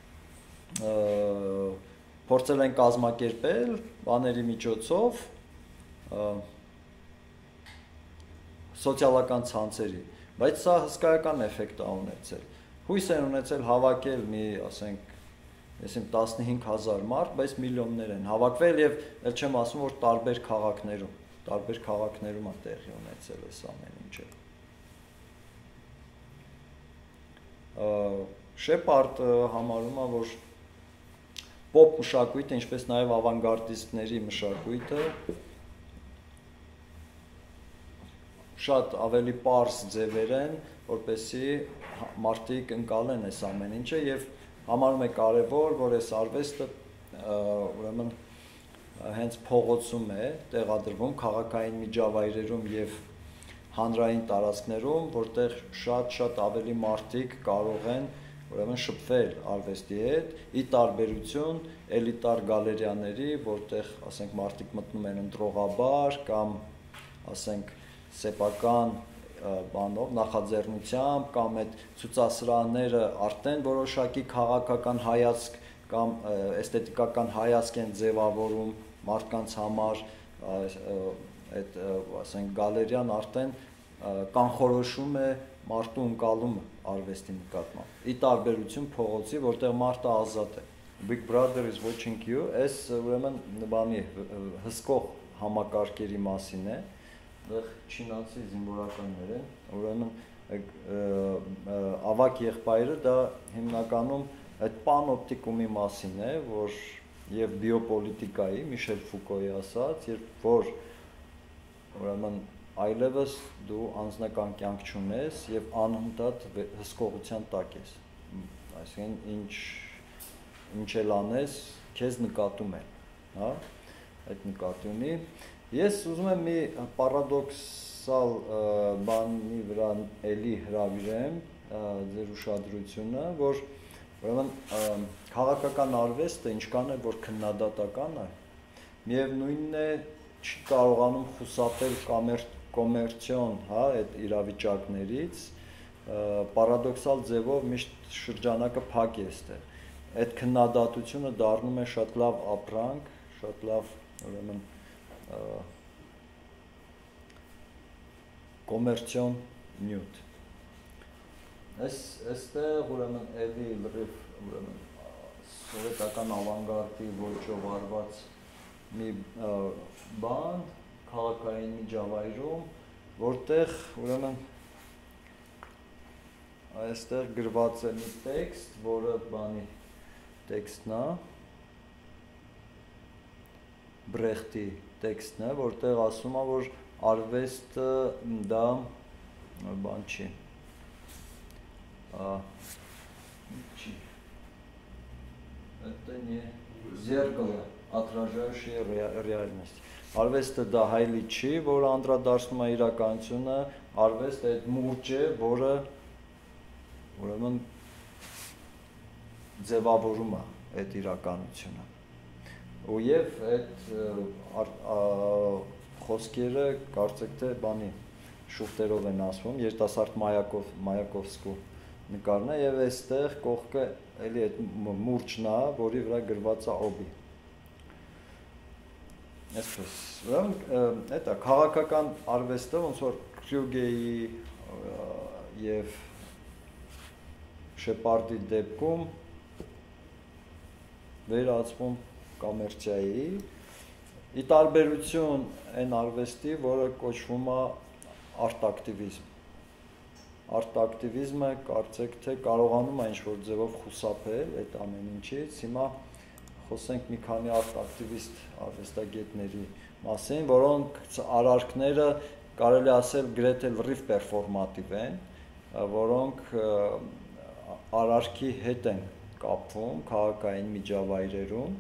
փորձել են կազմակերպել բաների միջոցով սոցիալական ցանցերի, բայց սա հսկայական էֆեկտ է ունեցել։ Հույս են ունեցել հավաքել մի, ասենք, այսինքն տասնհինգ հազար մարդ, բայց միլիոններ են հավաքվել եւ ել չեմ ասում որ տարբեր քաղաքներում, տարբեր քաղաքներում է տեղի ունեցել այս ամեն ինչը։ Շեպարդը համարում է որ պոպ մշակույթը, ինչպես նաև ավանգարդիստների մշակույթը շատ ավելի պարզ ձևեր են, որպեսզի մարդիկ ընկալեն այս ամեն ինչը եւ համարում է կարևոր, որ այս արվեստը ուրեմն հենց փողոցում է տեղադրվում քաղաքային միջավայրերում եւ հանրային տարածքներում, որտեղ շատ-շատ ավելի մարդիկ կարող են ուրեմն շփվել արվեստի հետ, ի տարբերություն էլիտար գալերիաների, որտեղ, ասենք, մարդիկ մտնում են ընտրողաբար կամ, ասենք, սեփական բանով, նախաձեռնությամբ կամ այդ ցուցասրահները արդեն որոշակի քաղաքական հայացք կամ էսթետիկական հայացք են ձևավորում մարդկանց համար, այդ, ասենք, գալերիան արդեն կանխորոշում է մարդու ընկալումը արվեստի նկատմամբ։ Ի տարբերություն փողոցի, որտեղ մարդը ազատ է։ Big Brother is watching you, այս ուրեմն բանի հսկող համակարգերի մասին է, այդտեղ չինացի զինվորականներ են, ուրեմն ավակ եղբայրը դա հիմնականում այդ պանոպտիկումի մասին է, որ եւ բիոպոլիտիկայի, Միշել Ֆուկոյի ասած, երբ որ ուրեմն այլևս դու անձնական կյանք չունես եւ անընդհատ հսկողության տակ ես, այսինքն ինչ ինչ էլ անես, քեզ նկատում են, հա, այդ նկատի ունի։ Ես ուզում եմ մի պարադոքսալ բանի վրա էլի հրավիրեմ ձեր ուշադրությունը, որ ուրեմն քաղաքական արվեստը ինչքան է որ քննադատական է, միևնույնն է չի կարողանում խուսափել կոմերցիոն, հա, այդ իրավիճակներից, պարադոքսալ ձևով միշտ շրջանակը փակ է այստեղ։ Այդ քննադատությունը դառնում է շատ լավ ապրանք, շատ լավ ուրեմն կոմերցիոն նյութ։ Այս այստեղ ուրեմն էլի լրիվ ուրեմն սովետական ավանգարդի ոճով արված մի բան քաղաքային միջավայրում, որտեղ ուրեմն այստեղ գրված է մի տեքստ, որը բանի տեքստն է, Բրեխտի տեքստն է, որտեղ ասում է, որ արվեստը դա բան չի, չի, это не зеркало, отражающее реальность. Արվեստը դա հայլի չի, որը անդրադարձնում է իրականությունը, արվեստը այդ մուրճ է, որը ուրեմն ձևավորում է այդ իրականությունը։ Ու եւ այդ խոսքերը կարծեք թե բանի շուխտերով են ասվում, երիտասարդ Մայակով, Մայակովսկու նկարն է եւ այստեղ կողքը էլի այդ մուրճն է, որի վրա գրված է օբի։ Այսպես, ուրեմն դա քաղաքական արվեստը ոնց որ Կրյուգեի եւ Շեպարդի դեպքում վերածվում կոմերցիայի, ի տարբերություն այն արվեստի, որը կոչվում է արտակտիվիզմ։ Արտակտիվիզմը կարծեք թե կարողանում է ինչ-որ ձևով խուսափել այդ ամեն ինչից, հիմա խոսենք մի քանի արտակտիվիստ արվեստագետների մասին, որոնք արարքները կարելի ասել գրեթե լրիվ պերֆորմատիվ են, որոնք արարքի հետ են կապվում քաղաքային միջավայրերում,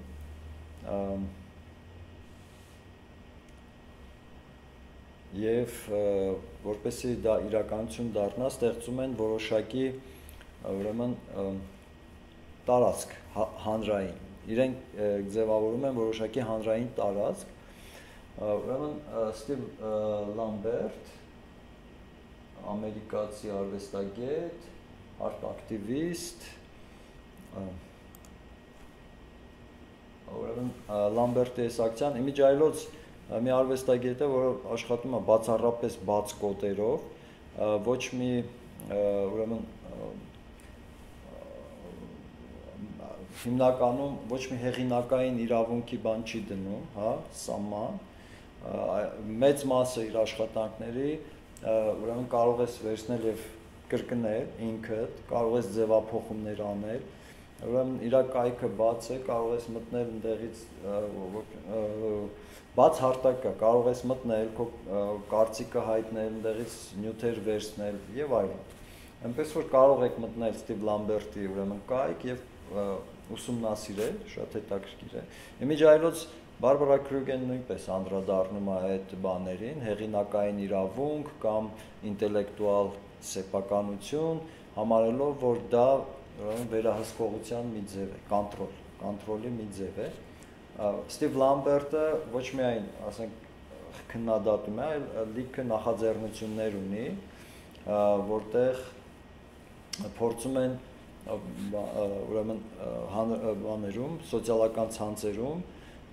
եւ որպեսզի դա իրականություն դառնա, ստեղծում են որոշակի ուրեմն տարածք հանրային, իրենք ձևավորում են որոշակի հանրային տարածք, ուրեմն Ստիվ Լամբերտ, ամերիկացի արվեստագետ, արտակտիվիստ, ուրեմն Լամբերտի տեսակցության իմիջայլոց մի արվեստագետ է, որը աշխատում է բացառապես բաց կոդերով, ոչ մի ուրեմն հիմնականում ոչ մի հեղինակային իրավունքի բան չի դնում, հա, սահման, մեծ մասը իր աշխատանքների ուրեմն կարող ես վերցնել եւ կրկնել ինքդ, կարող ես ձևափոխումներ անել, ուրեմն իր կայքը բաց է, կարող ես մտնել ընդեղից բաց հարթակ կա, կարող ես մտնել, քո կարծիքը հայտնել, ընդեղից նյութեր վերցնել եւ այլն։ Այնպես որ կարող եք մտնել Ստիվ Լամբերտի ուրեմն կայք եւ ուսումնասիրել, շատ հետաքրքիր է։ Իմիջայլոց Բարբարա Կրյուգեն նույնպես անդրադառնում է այդ բաներին, հեղինակային իրավունք կամ ինտելեկտուալ սեփականություն, համարելով, որ դա վերահսկողության մի ձև է, կոնտրոլ, կոնտրոլի մի ձև է։ Ստիվ Լամբերտը ոչ միայն, ասենք, քննադատում է, այլ լիքը նախաձեռնություններ ունի, որտեղ փորձում են ուրեմն բաներում, սոցիալական ցանցերում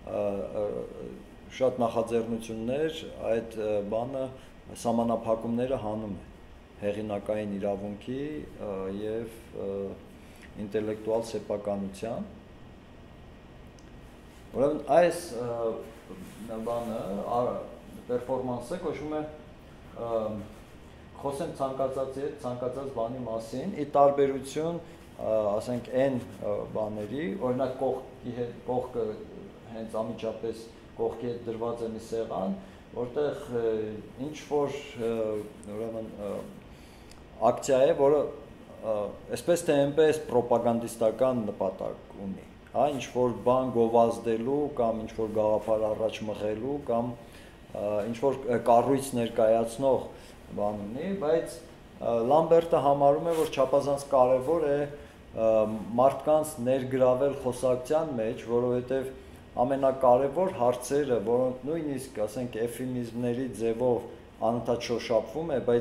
շատ նախաձեռնություններ այդ բանը սահմանափակումները հանում է հեղինակային իրավունքի եւ ինտելեկտուալ սեփականության։ Ուրեմն այս բանը պերֆորմանսը կոչվում է խոսեմ ցանկացածի հետ ցանկացած բանի մասին, ի տարբերություն ասենք այն բաների, օրինակ կողքի հետ կողքը հենց ամիջապես կողքի հետ դրված է մի սեղան, որտեղ ինչ որ ուրեմն ակցիա է, որը այսպես թե այնպես պրոպագանդիստական նպատակ ունի, հա, ինչ որ բան գովազդելու կամ ինչ որ գաղափար առաջ մղելու կամ ինչ որ կառույց ներկայացնող բան ունի, բայց Լամբերտը համարում է, որ չափազանց կարևոր է մարդկանց ներգրավել խոսակցության մեջ, որովհետև ամենակարևոր հարցերը, որոնք նույնիսկ, ասենք, էֆեմիզմների ձևով անընդհատ շոշափվում է, բայց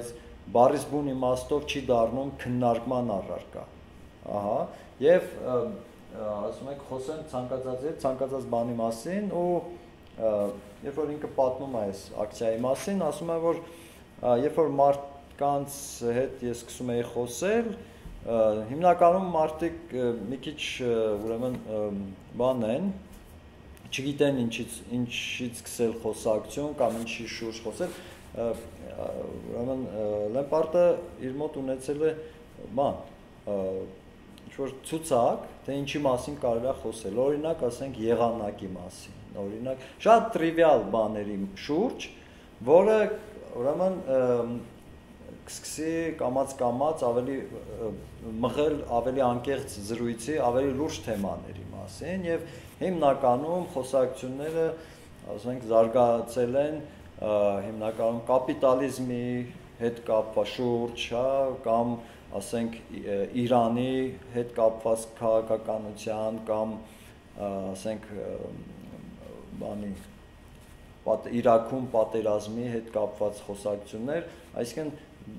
բառից բուն իմաստով չի դառնում քննարկման առարկա։ Ահա, եւ ասում եք խոսեն ցանկացած եւ ցանկացած բանի մասին ու երբ որ ինքը պատմում է այս ակցիայի մասին, ասում է որ երբ որ մարդկանց հետ ես սկսում էի խոսել, հիմնականում մարդիկ մի քիչ ուրեմն բան են, չգիտեն ինչից ինչից սկսել խոսակցություն կամ ինչի շուրջ խոսել, ուրեմն Լեմպարտը իր մոտ ունեցել է բան, ինչ-որ ցուցակ, թե ինչի մասին կարելի է խոսել, օրինակ ասենք եղանակի մասին, օրինակ շատ տրիվիալ բաների շուրջ, որը ուրեմն կսկսի կամաց-կամաց ավելի մղել ավելի անկեղծ զրույցի, ավելի լուրջ թեմաների մասին եւ հիմնականում խոսակցությունները, ասենք, զարգացել են հիմնականում կապիտալիզմի հետ կապված շուրջ, հա, կամ ասենք Իրանի հետ կապված քաղաքականության կամ ասենք բանի Իրաքում պատերազմի հետ կապված խոսակցություններ, այսինքն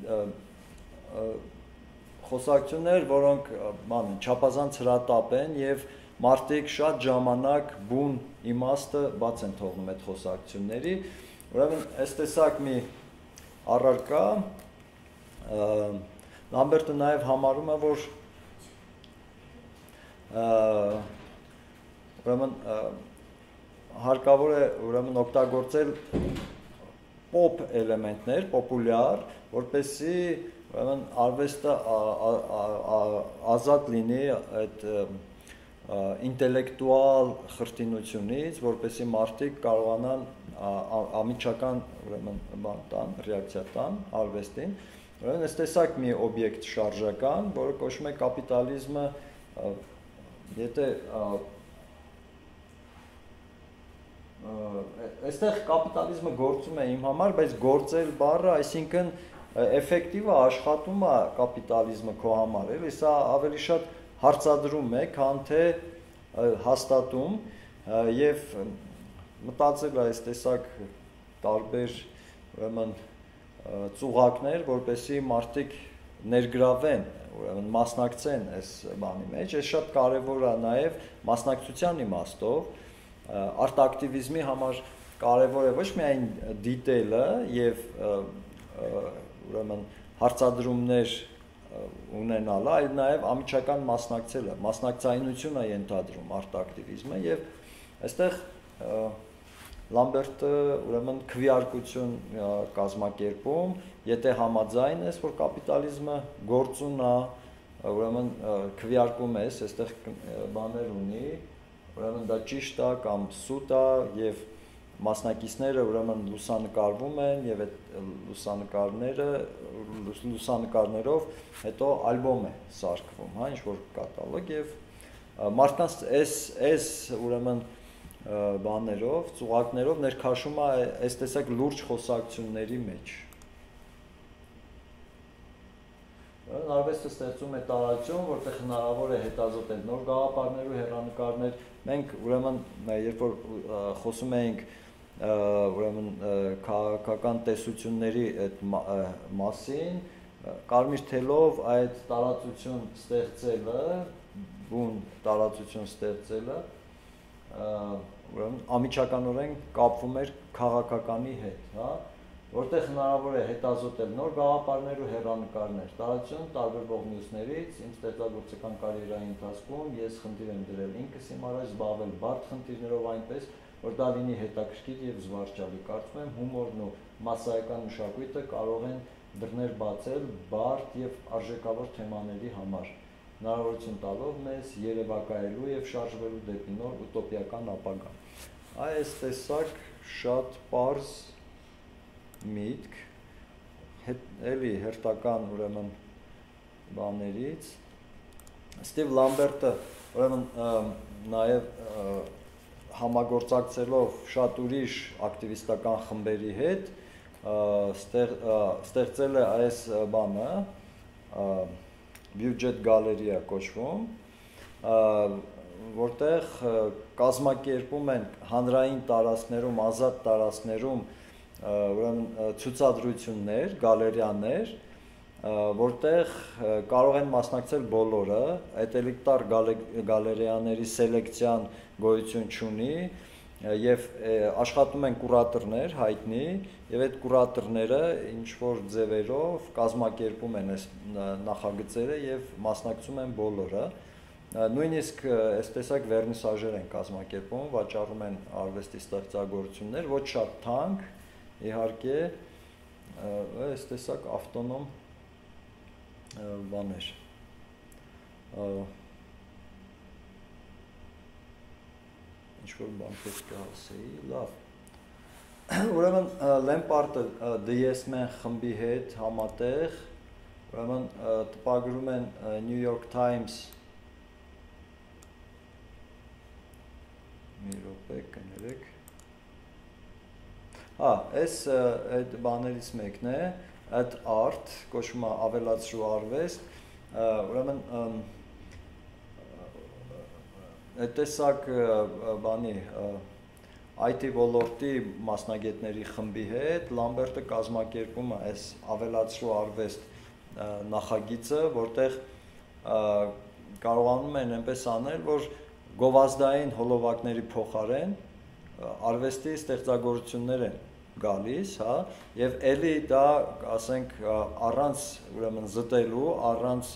խոսակցություններ, որոնք բան չափազանց հրատապ են եւ մարդիկ շատ ժամանակ բուն իմաստը բաց են թողնում այդ խոսակցությունների, ուրեմն այս տեսակ մի առարկա Լամբերտը նաև համարում է, որ ուրեմն հարկավոր է ուրեմն օգտագործել pop էլեմենտներ, պոպուլյար, որպեսզի ուրեմն արվեստը ազատ լինի այդ ինտելեկտուալ խրթինությունից, որպեսզի մարդիկ կարողանան ամիջական ուրեմն բան տան, ռեակցիա տան արվեստին, ուրեմն այս տեսակ մի օբյեկտ շարժական, որը կոչվում է կապիտալիզմը, եթե այստեղ կապիտալիզմը գործում է իմ համար, բայց գործել բառը, այսինքն էֆեկտիվը աշխատում է կապիտալիզմը քո համար, էլի սա ավելի շատ հարցադրում է, քան թե հաստատում եւ մտածել այս տեսակ տարբեր ուրեմն ծուղակներ, որպեսզի մարդիկ ներգրավեն, ուրեմն մասնակցեն այս բանի մեջ, այս շատ կարևոր է նաև մասնակցության իմաստով, արտակտիվիզմի համար կարևոր է ոչ միայն դիտելը եւ ուրեմն հարցադրումներ ունենալը, այլ նաև ամիջական մասնակցելը, մասնակցայնություն է ենթադրում արտակտիվիզմը եւ այստեղ Լամբերտը ուրեմն քվեարկություն կազմակերպում, եթե համաձայն ես, որ կապիտալիզմը գործուն է, ուրեմն քվեարկում ես, այստեղ բաներ ունի, ուրեմն դա ճիշտ է կամ սուտ է եւ մասնակիցները ուրեմն լուսանկարվում են եւ այդ լուսանկարները լուսանկարներով հետո ալբոմ է սարքվում, հա, ինչ որ կատալոգ եւ մարդկանց այս այս ուրեմն բաներով, ծուղակներով ներքաշում է այս տեսակ լուրջ խոսակցությունների մեջ։ Արվեստը ստեղծում է տարածություն, որտեղ հնարավոր է հետազոտել նոր գաղափարներ ու հեռանկարներ։ Մենք ուրեմն երբ որ խոսում էինք ուրեմն քաղաքական տեսությունների այդ մասին, կարմիր թելով այդ տարածություն ստեղծելը, բուն տարածություն ստեղծելը ուրեմն ամիջականորեն կապվում էր քաղաքականի հետ, հա, որտեղ հնարավոր է հետազոտել նոր գաղափարներ ու հեռանկարներ, տարածություն տարբերվող մյուսներից, իմ ստեղծագործական կարիերայի ընթացքում ես խնդիր եմ դրել ինքս իմ առաջ զբաղվել բարդ խնդիրներով այնպես, որ դա լինի հետաքրքիր եւ զվարճալի։ Կարծում եմ հումորն ու մասսայական մշակույթը կարող են դռներ բացել բարդ եւ արժեքավոր թեմաների համար, հնարավորություն տալով մեզ երևակայելու եւ շարժվելու դեպի նոր ուտոպիական ապագա։ Այս տեսակ շատ պարզ միտք, էլի հերթական ուրեմն բաներից, Ստիվ Լամբերտը ուրեմն նաեւ համագործակցելով շատ ուրիշ ակտիվիստական խմբերի հետ ստեղծել է այս բանը, Budget Galleria կոչվում, որտեղ կազմակերպում են հանրային տարածքներում, ազատ տարածքներում ուրեմն ցուցադրություններ, գալերիաներ, որտեղ կարող են մասնակցել բոլորը, այդ էլիտար գալերեաների սելեկցիան գոյություն չունի եւ աշխատում են կուրատորներ հայտնի եւ այդ կուրատորները ինչ որ ձևերով կազմակերպում են այս նախագծերը եւ մասնակցում են բոլորը նույնիսկ այս տեսակ վերնիսաժեր են կազմակերպում վաճառում են արվեստի ստեղծագործություններ ոչ շատ թանկ իհարկե այս տեսակ ավտոնոմ բաներ ինչ-որ բան պետք է ասեի, լավ ուրեմն Լեմպարտը դի էս մեն խմբի հետ համատեղ ուրեմն տպագրում են New York Times մի րոպե կներեք հա, այս այդ բաներից մեկն է այդ art, կոչվում է ավելացրու արվեստ, ուրեմն այդ տեսակ բանի այ թի ոլորտի մասնագետների խմբի հետ Լամբերտը կազմակերպում է այս ավելացրու արվեստ նախագիծը, որտեղ կարողանում են այնպես անել, որ գովազդային հոլովակների փոխարեն արվեստի ստեղծագործություններ են գալիս, հա, եւ էլի դա, ասենք, առանց ուրեմն զտելու, առանց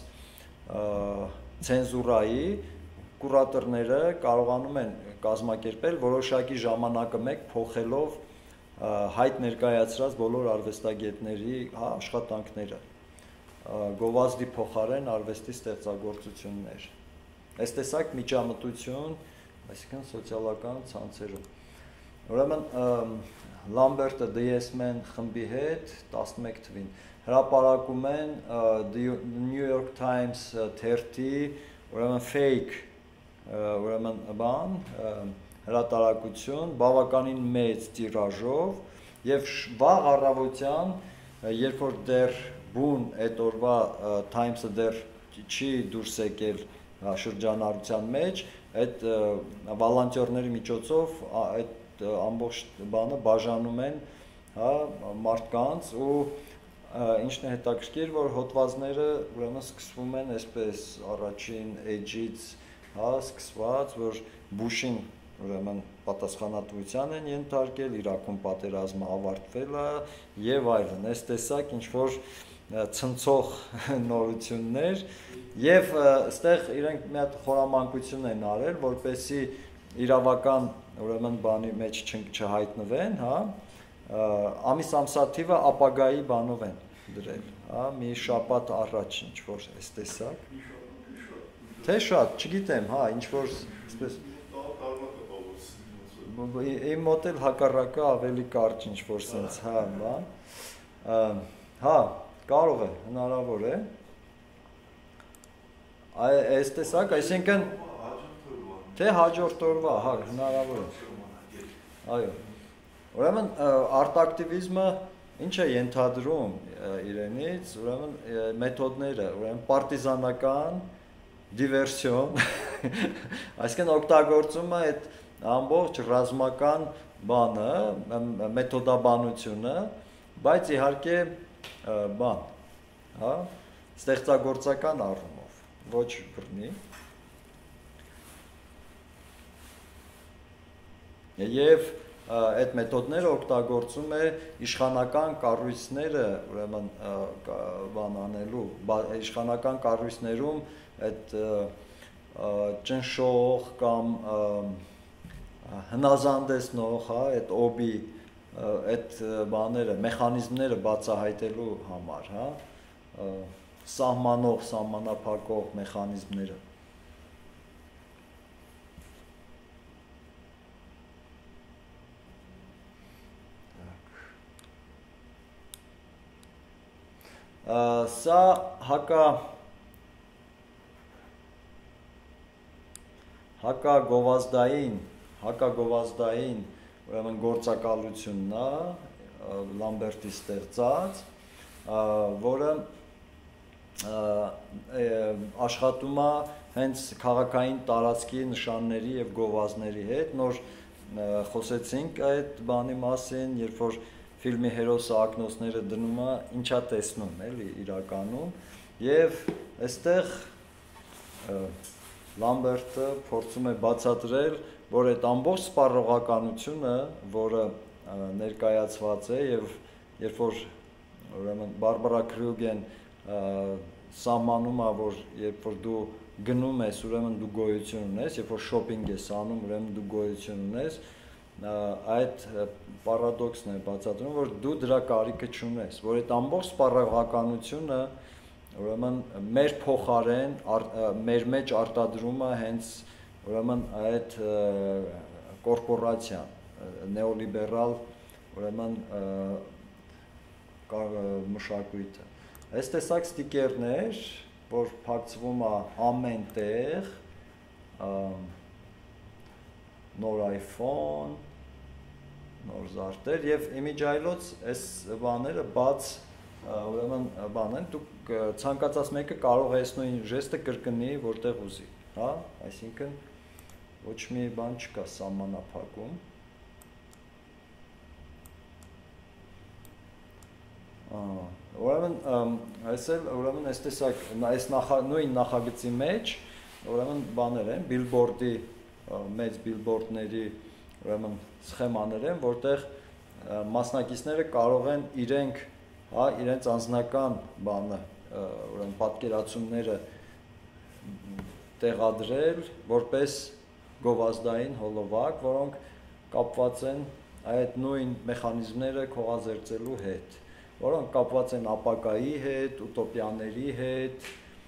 ցենզուրայի կուրատորները կարողանում են կազմակերպել որոշակի ժամանակը մեկ փոխելով հայտ ներկայացրած բոլոր արվեստագետների, հա, աշխատանքները գովազդի փոխարեն արվեստի ստեղծագործություններ։ Այս տեսակ միջամտություն, այսինքն սոցիալական ցանցերում։ Ուրեմն Լամբերտը դի էս մեն խմբի հետ տասնմեկ թվին հրապարակում են New York Times թերթի ուրեմն fake ուրեմն բան հրատարակություն բավականին մեծ տիրաժով եւ վաղ առավոտյան երբ որ դեռ բուն այդ օրվա Times-ը դեռ չի դուրս եկել շրջանառության մեջ այդ վոլոնտյորների միջոցով այդ ամբողջ բանը բաժանում են, հա, մարդկանց ու ինչն է հետաքրքիր, որ հոդվածները ուրեմն սկսվում են այսպես առաջին էջից, հա, սկսված, որ Բուշին ուրեմն պատասխանատվության են ենթարկել, Իրաքում պատերազմը ավարտվել է եւ այլն, այս տեսակ ինչ որ ցնցող նորություններ եւ այստեղ իրենք մի հատ խորամանկություն են արել, որպեսզի իրավական ուրեմն բանի մեջ չհայտնվեն, հա, ամիս ամսաթիվը ապագայի բանով են դրել, հա, մի շաբաթ առաջ ինչ որ այս տեսակ։ Թե շատ, չգիտեմ, հա, ինչ որ այսպես իմ մոտ էլ հակառակը ավելի կարճ ինչ որ sense, հա, բան։ Հա, կարող է, հնարավոր է։ Այս տեսակ, այսինքն թե հաջորդ օրվա, հա, հնարավոր է։ Այո։ Ուրեմն արտակտիվիզմը ինչ է ենթադրում իրենից, ուրեմն մեթոդները, ուրեմն պարտիզանական դիվերսիոն, այսինքն օգտագործումը այդ ամբողջ ռազմական բանը, մեթոդաբանությունը, բայց իհարկե բան, հա, ստեղծագործական առումով, ոչ բռնի։ Եվ այդ մեթոդները օգտագործում է իշխանական կառույցները, ուրեմն բան անելու, իշխանական կառույցներում այդ ճնշող կամ հնազանդեցնող, հա, այդ օբի, այդ բաները, մեխանիզմները բացահայտելու համար, հա, սահմանող, սահմանափակող մեխանիզմները։ Սա հակա հակա գովազդային հակա գովազդային ուրեմն գործակալությունն է Լամբերտի ստեղծած, որը աշխատում է հենց քաղաքային տարածքի նշանների եւ գովազդների հետ, նոր խոսեցինք այդ բանի մասին, երբ որ ֆիլմի հերոսը ակնոցները դնում է, ինչա տեսնում, էլի իրականում, եւ այստեղ Լամբերտը փորձում է բացատրել, որ այդ ամբողջ սպառողականությունը, որը ներկայացված է եւ երբ որ ուրեմն Բարբարա Քրյուգեն սահմանում է, որ երբ որ դու գնում ես, ուրեմն դու գոյություն ունես, երբ որ շոփինգ ես անում, ուրեմն դու գոյություն ունես, այդ պարադոքսն է բացատրում, որ դու դրա կարիքը չունես, որ այդ ամբողջ սպառողականությունը ուրեմն մեր փոխարեն մեր մեջ արտադրումը հենց ուրեմն այդ կորպորացիան, նեոլիբերալ ուրեմն մշակույթը։ Այս տեսակ ստիկերներ, որ փակցվում է ամեն տեղ, նոր iPhone, նոր զարտեր եւ իմիջայլոց այս բաները բաց ուրեմն բան են, դուք ցանկացած մեկը կարող է այս նույն ժեստը կրկնի որտեղ ուզի, հա, այսինքն ոչ մի բան չկա սահմանափակում։ Ուրեմն այս էլ ուրեմն այս տեսակ այս նույն նախագծի մեջ ուրեմն բաներ են, բիլբորդի մեծ բիլբորդների ուրեմն սխեմաներ են, որտեղ մասնակիցները կարող են իրենք, հա, իրենց անձնական բանը, ուրեմն պատկերացումները տեղադրել որպես գովազդային հոլովակ, որոնք կապված են այդ նույն մեխանիզմները քողազերծելու հետ, որոնք կապված են ապագայի հետ, ուտոպիաների հետ։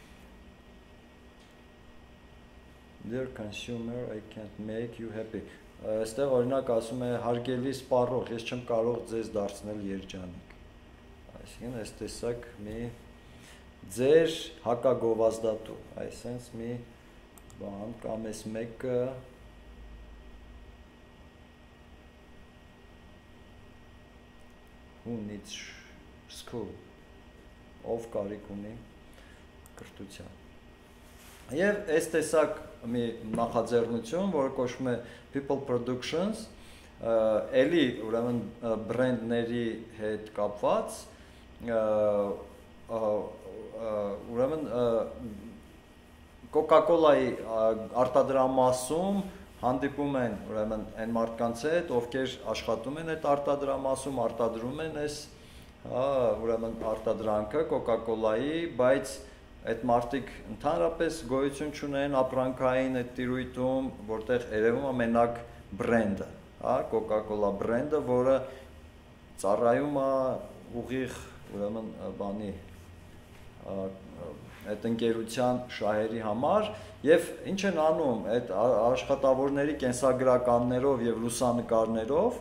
Dear consumer, I can't make you happy. Այստեղ օրինակ ասում է հարգելի սպառող, ես չեմ կարող ձեզ դարձնել երջանիկ։ Այսինքն այս տեսակ մի ձեր հակագովազդատու, այսինքն մի բան կամ այս մեկը who needs school, ով կարիք ունի կրթության։ Եվ այս տեսակ մի նախաձեռնություն, որը կոչվում է People Productions, էլի ուրեմն բրենդների հետ կապված, ուրեմն Coca-Cola-ի արտադրամասում հանդիպում են ուրեմն այն մարդկանց հետ, ովքեր աշխատում են այդ արտադրամասում, արտադրում են այս ուրեմն արտադրանքը Coca-Cola-ի, բայց այդ մարդիկ ընդհանրապես գոյություն չունեն ապրանքային այդ տիրույթում, որտեղ երևում է մենակ բրենդը, հա, Coca-Cola բրենդը, որը ծառայում է ուղիղ ուրեմն բանի այդ ընկերության շահերի համար եւ ինչ են անում այդ աշխատավորների կենսագրականներով եւ լուսանկարներով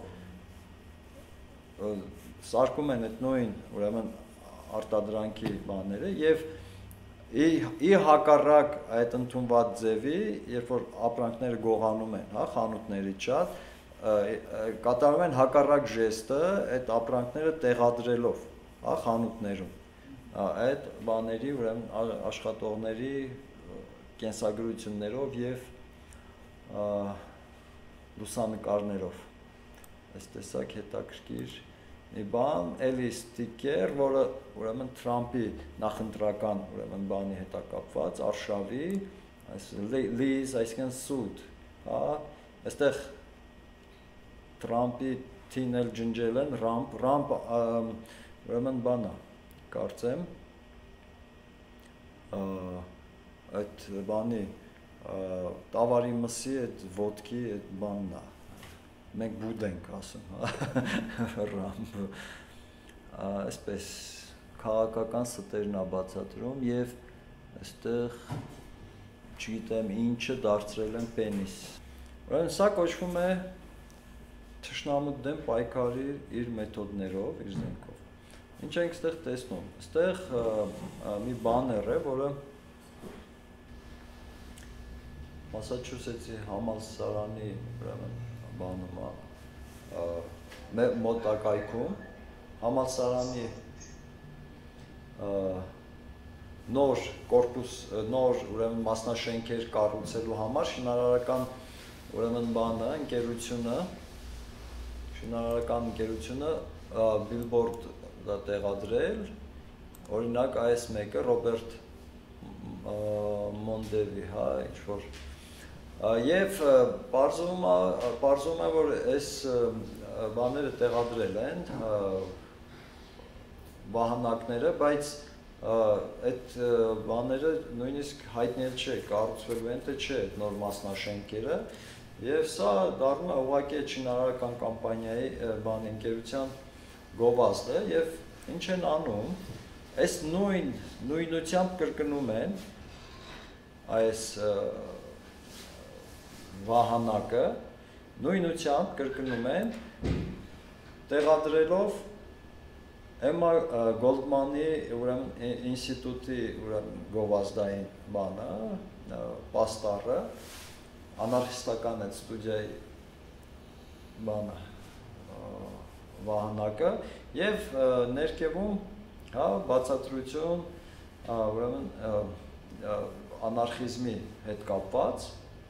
սարքում են այդ նույն ուրեմն արտադրանքի բաները եւ ի հակառակ այդ ընդունված ձևի, երբ որ ապրանքները գողանում են, հա, խանութներից շատ, կատարում են հակառակ ժեստը այդ ապրանքները տեղադրելով, հա, խանութներում, այդ բաների ուրեմն աշխատողների կենսագրություններով եւ լուսանկարներով։ Այս տեսակ հետաքրքիր մի բան, էլի ստիկեր, որը ուրեմն Թրամփի նախընտրական ուրեմն բանի հետ կապված, արշավի, այս լիզ, այսինքն սուտ, հա, այստեղ Թրամփի թին էլ ջնջել են, ռամպ, ռամպ ուրեմն բանա, կարծեմ, այդ բանի տավարի մսի այդ ոտքի այդ բանն է, մենք բուդ ենք ասում, ռամպ, այսպես քաղաքական ստերն է բացատրում եւ այստեղ չգիտեմ ինչը դարձրել են պենիս։ Ուրեմն սա կոչվում է թշնամու դեմ պայքարի իր մեթոդներով, իր զենքով։ Ինչ ենք այստեղ տեսնում։ Այստեղ մի բաներ է, որը Մասաչուսեթսի համալսարանի ուրեմն բանում է մոտակայքում համալսարանի նոր կորպուս, նոր ուրեմն մասնաշենքեր կառուցելու համար շինարարական ուրեմն բանը, ընկերությունը, շինարարական ընկերությունը billboard դա տեղադրել, օրինակ այս մեկը Ռոբերտ Մոնդևի, հա, ինչ որ եւ բարձում է բարձում է որ այս բաները տեղադրել են վահանակները, բայց այդ բաները նույնիսկ հայտնել չէ, կառուցվելու են թե չէ այդ նոր մասնաշենքերը եւ սա դառնում է ուղղակի շինարարական կամպանիայի բան ընկերության գովազդ է եւ ինչ են անում, այս նույն նույնությամբ կրկնում են այս վահանակը, նույնությամբ կրկնում են տեղադրելով Էմմա Գոլդմանի ուրեմն ինստիտուտի ուրեմն գովազդային բանը, պաստառը, անարխիստական այդ ստուդիայի բանը, վահանակը եւ ներքևում, հա, բացատրություն, ուրեմն անարխիզմի հետ կապված։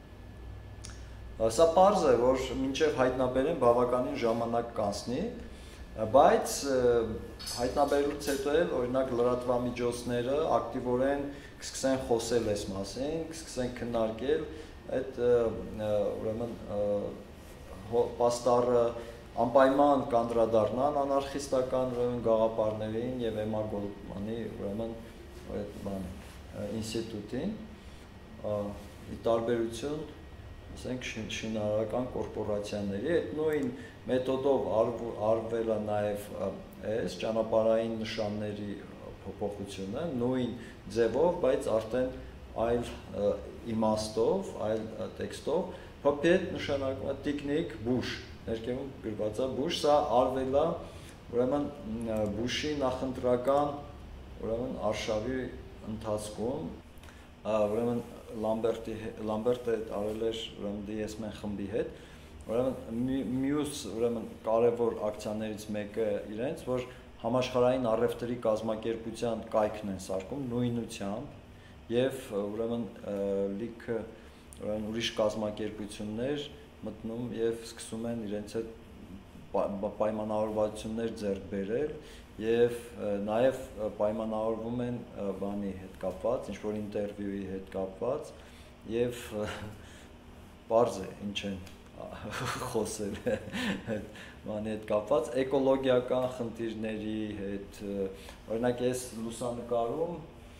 Սա պարզ է, որ մինչև հայտնաբերեն բավականին ժամանակ կանցնի, բայց հայտնաբերելուց հետո էլ օրինակ լրատվամիջոցները ակտիվորեն կսկսեն խոսել այս մասին, կսկսեն քննարկել այդ ուրեմն պաստառը անպայման կանդրադառնան անարխիստական ուրեմն գաղափարներին եւ Էմմա Գոլդմանի ուրեմն այդ բան ինստիտուտին ի տարբերություն ասենք շինարարական կորպորացիաների այդ նույն մեթոդով արվել է նաև այս ճանապարհային նշանների փոփոխությունը նույն ձևով, բայց արդեն այլ իմաստով, այլ տեքստով, փոփետ նշանակում է տիկնիկ բուշ, ներքևում գրված է բուշ, սա արվել է ուրեմն բուշի նախընտրական ուրեմն արշավի ընթացքում, ուրեմն Լամբերտի Լամբերտը արել էր ուրեմն դի էս մեն խմբի հետ ուրեմն մյուս ուրեմն կարևոր ակցիաներից մեկը իրենց որ համաշխարհային առևտրի կազմակերպության կայքն են սարքում նույնությամբ եւ ուրեմն լիքը ուրեմն ուրիշ կազմակերպություններ մտնում եւ սկսում են իրենց հետ պայմանավորվածություններ ձեռք բերել եւ նաեւ պայմանավորվում են բանի հետ կապված, ինչ որ ինտերվյուի հետ կապված եւ բարձ է ինչ են խոսել բանի հետ կապված էկոլոգիական խնդիրների հետ օրինակ այս լուսանկարում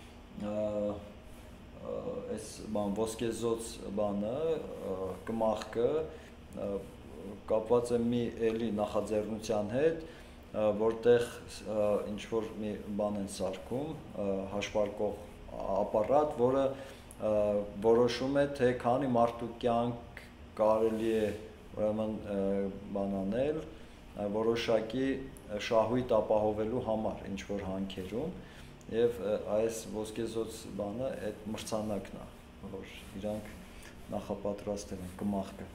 այս բան ոսկեզոծ բանը կմախքը կապված է մի էլի նախաձեռնության հետ որտեղ ինչ որ մի բան են սարքում հաշվարկող ապարատ, որը որոշում է թե քանի մարդու կյանք կարելի է ուրեմն բան անել որոշակի շահույթ ապահովելու համար ինչ որ հանքերում եւ այս ոսկեզոծ բանը այդ մրցանակն է, որ իրանք նախապատրաստել են կմախքը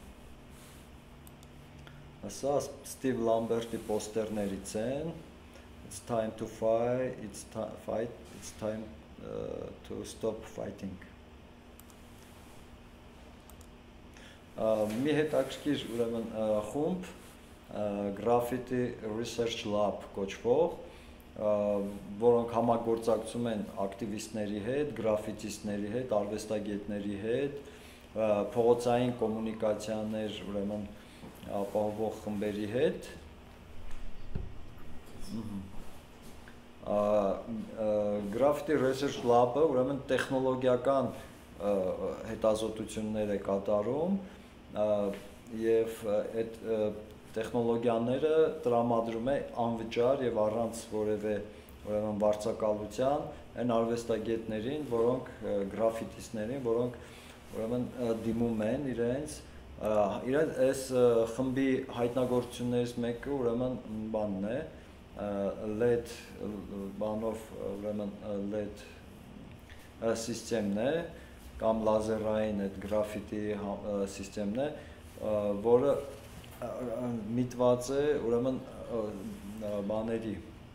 Սա Ստիվ Լամբերտի պոստերներից են It's time to fight, it's fight, it's time uh, to stop fighting Մի հետաքրքիր ուրեմն խումբ Graffiti Research Lab կոչվող որոնք համագործակցում են ակտիվիստների հետ, գրաֆիտիստների հետ, արվեստագետների հետ, փողոցային կոմունիկացիաներ ուրեմն ապահովող խմբերի հետ Graffiti Research Lab-ը ուրեմն տեխնոլոգիական հետազոտություններ է կատարում եւ այդ տեխնոլոգիաները տրամադրում է անվճար եւ առանց որևէ ուրեմն վարձակալության այն արվեստագետներին, որոնք գրաֆիտիստներին, որոնք ուրեմն դիմում են իրենց իրենց այս խմբի հայտնագործություններից մեկը ուրեմն բանն է լեդ բանով ուրեմն լեդ սիստեմն է կամ լազերային այդ գրաֆիտի սիստեմն է որը միտված է ուրեմն բաների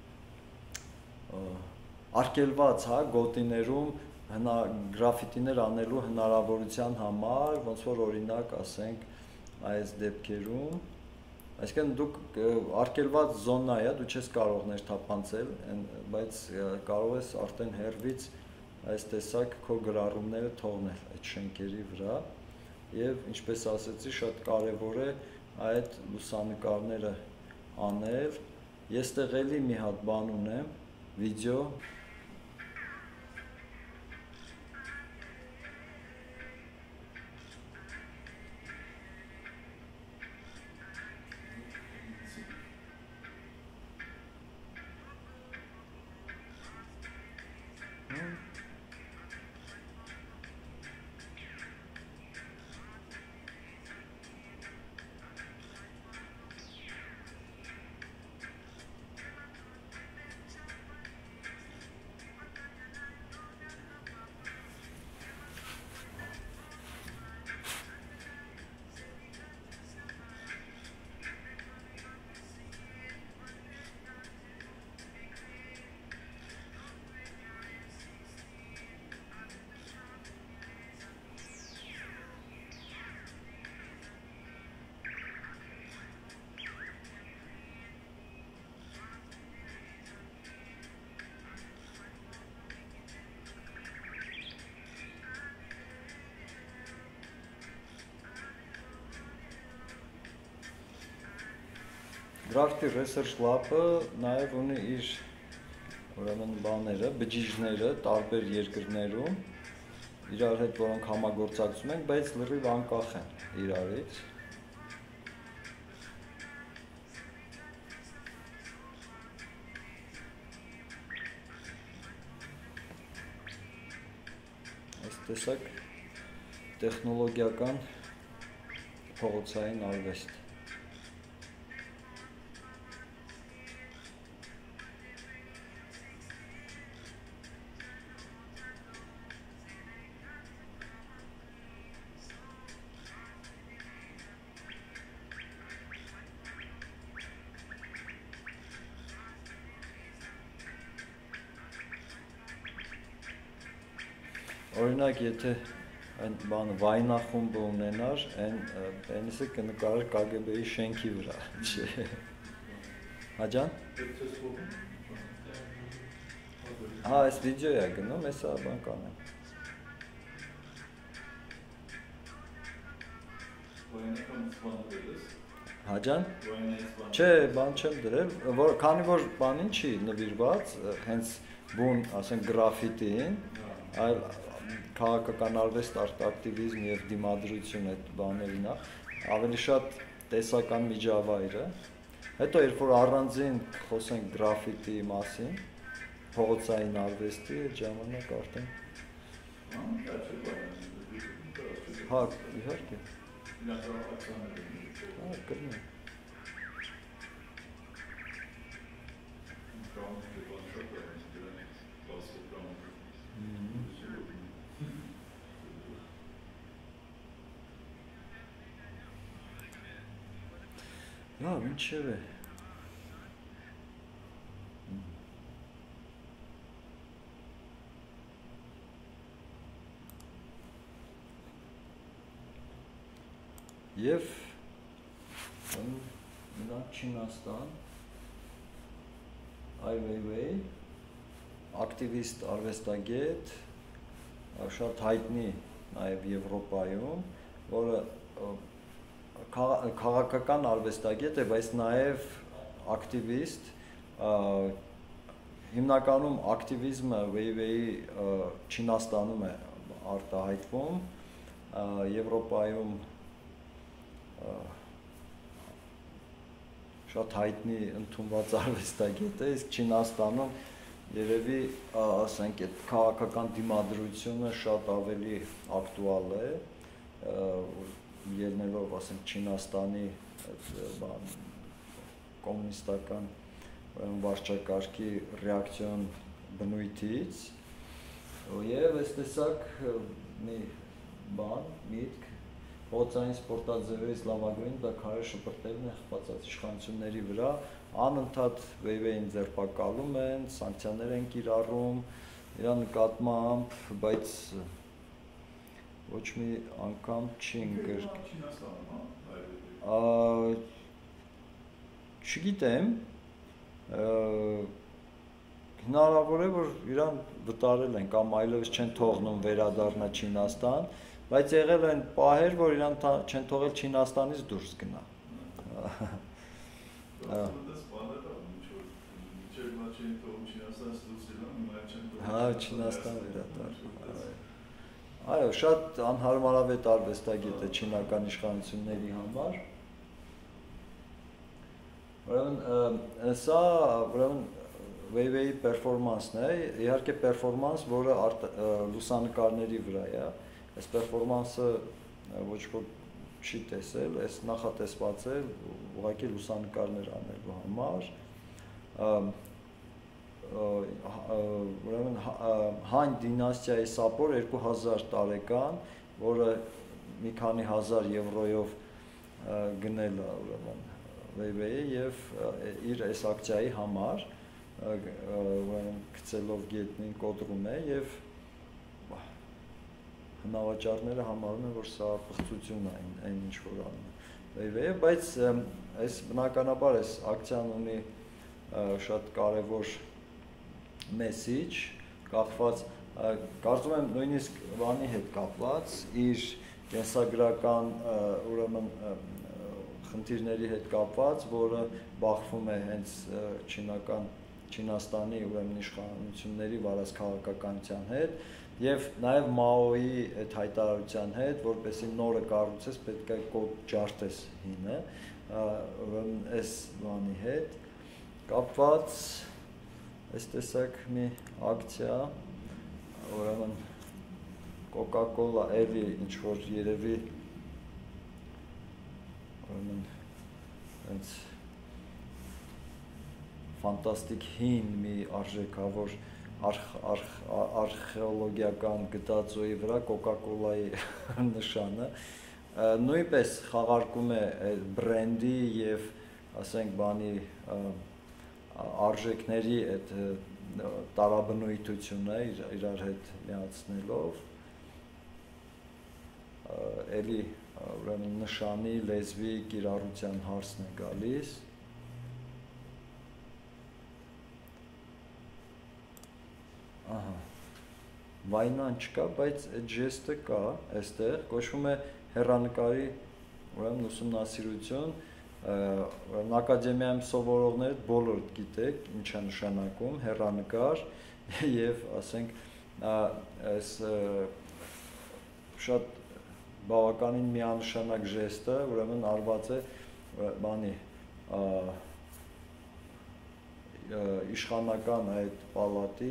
արկելված հա գոտիներում հնա գրաֆիտիներ անելու հնարավորության համար ոնց որ օրինակ ասենք այս դեպքերում Այսինքն դուք արգելված զոնա է, դու չես կարող ներթափանցել, բայց կարող ես արդեն հեռվից այս տեսակ քո գրառումները թողնել այդ շենքերի վրա եւ ինչպես ասեցի, շատ կարեւոր է այդ լուսանկարները անել։ Ես տեղ էլի մի հատ բան ունեմ, վիդեո Graphite Research Lab-ը նաև ունի իր ուրեմն բաները, բջիջները տարբեր երկրներում իրար հետ որոնք համագործակցում են, բայց լրիվ անկախ են իրարից։ Այս տեսակ տեխնոլոգիական փողոցային արվեստ։ Օրինակ, եթե այն բանը վայնախումբը ունենար, այն պենիսը կնկարեր K G B-ի շենքի վրա, չէ։ Հաջան։ Հա, այս վիդեո է գնում, հեսա բան կանեմ։ Հաջան։ Չէ, բան չեմ դրել, որ քանի որ բանին չի նվիրված, հենց բուն, ասենք գրաֆիտիին, այլ քաղաքական արվեստ, արտակտիվիզմ եւ դիմադրություն այդ բաներին է, ավելի շատ տեսական միջավայրը։ Հետո երբ որ առանձին խոսենք գրաֆիտի մասին, փողոցային արվեստի, այդ ժամանակ արդեն հա, իհարկե։ Հա, կրնի։ Լավ, ինչև է։ Եվ մնաք Չինաստան, Ai Weiwei, ակտիվիստ արվեստագետ, շատ հայտնի նաև Եվրոպայում, որը քաղաքական արվեստագետ է, բայց նաև ակտիվիստ, հիմնականում ակտիվիզմը Weiwei-ի Չինաստանում է արտահայտվում, Եվրոպայում շատ հայտնի ընդունված արվեստագետ է, իսկ Չինաստանում երևի ասենք այդ քաղաքական դիմադրությունը շատ ավելի ակտուալ է, ելնելով ասենք Չինաստանի բան կոմունիստական վարչակարգի ռեակցիոն բնույթից եւ այս տեսակ մի բան միտք փոցային սպորտաձևերից լավագույն դա քարե շպրտելն է խփածած իշխանությունների վրա անընդհատ Weiwei-ին ձերբակալում են, սանկցիաներ են կիրառում իր նկատմամբ, բայց ոչ մի անգամ չի ընկեր։ չգիտեմ, հնարավոր է, որ իրան վտարել են կամ այլևս չեն թողնում վերադառնա Չինաստան, բայց եղել են պահեր, որ իրան չեն թողել Չինաստանից դուրս գնա։ Հա, Չինաստան վերադառնա։ Այո, շատ անհարմարավետ արվեստագետ է չինական իշխանությունների համար։ Ուրեմն, սա, ուրեմն, Weiwei performance-ն է, իհարկե performance, որը լուսանկարների վրա է, այս performance-ը ոչ որ չի տեսել, այս նախատեսված է ուղղակի լուսանկարներ անելու համար, ուրեմն Han դինաստիայի սապոր երկու հազար տարեկան, որը մի քանի հազար եվրոյով գնել է ուրեմն Weiwei-ը եւ իր այս ակցիայի համար գցելով գետնին կոտրում է եւ հնավաճառները համարում են, որ սա պղծություն է այն ինչ որ անում է Weiwei-ը, բայց այս բնականաբար այս ակցիան ունի շատ կարևոր message, կապված, կարծում եմ նույնիսկ բանի հետ կապված, իր կենսագրական ուրեմն խնդիրների հետ կապված, որը բախվում է հենց չինական Չինաստանի ուրեմն իշխանությունների վարած քաղաքականության հետ եւ նաեւ Մաոյի այդ հայտարարության հետ, որպեսզի նորը կառուցես, պետք է կոդ ջարդես հինը, ուրեմն այս բանի հետ կապված այս տեսակ մի ակցիա, ուրեմն Coca-Cola էլի ինչ որ երևի ուրեմն հենց ֆանտաստիկ հին մի արժեքավոր արխեոլոգիական գտածոյի վրա Coca-Cola-ի նշանը նույնպես խաղարկում է բրենդի եւ ասենք բանի արժեքների այդ տարաբնույթությունը իրար հետ միացնելով էլի ուրեմն նշանի լեզվի կիրառության հարցն է գալիս Ահա, վայնան չկա, բայց այդ ժեստը կա, այստեղ, կոչվում է հեռանկարի ուրեմն ուսումնասիրություն, ուրեմն ակադեմիայում սովորողները բոլորդ գիտեք, ինչ է նշանակում, հեռանկար եւ ասենք այս շատ բավականին միանշանակ ժեստը, ուրեմն արված է բանի իշխանական այդ պալատի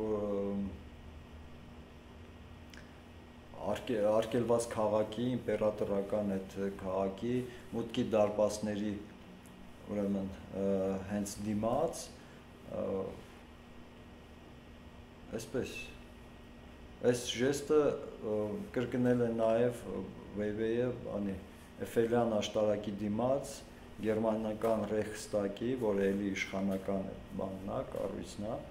արկելված քաղաքի, իմպերատորական այդ քաղաքի մուտքի դարպասների ուրեմն հենց դիմաց այսպես այս ժեստը կրկնել է նաև Weiwei-ը բանի Էֆելյան աշտարակի դիմաց գերմանական Ռեխստագի, որը էլի իշխանական բանն է, կառույցն է,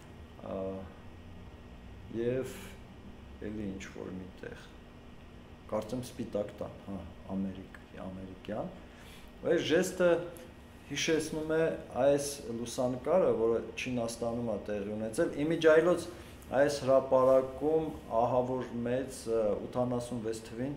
եւ էլի ինչ որ միտեղ, կարծեմ սպիտակ տան, հա, ամերիկյան, այս ժեստը հիշեցնում է այս լուսանկարը, որը Չինաստանում է տեղի ունեցել, իմիջայլոց այս հրապարակում ահավոր մեծ ութանասունվեց թվին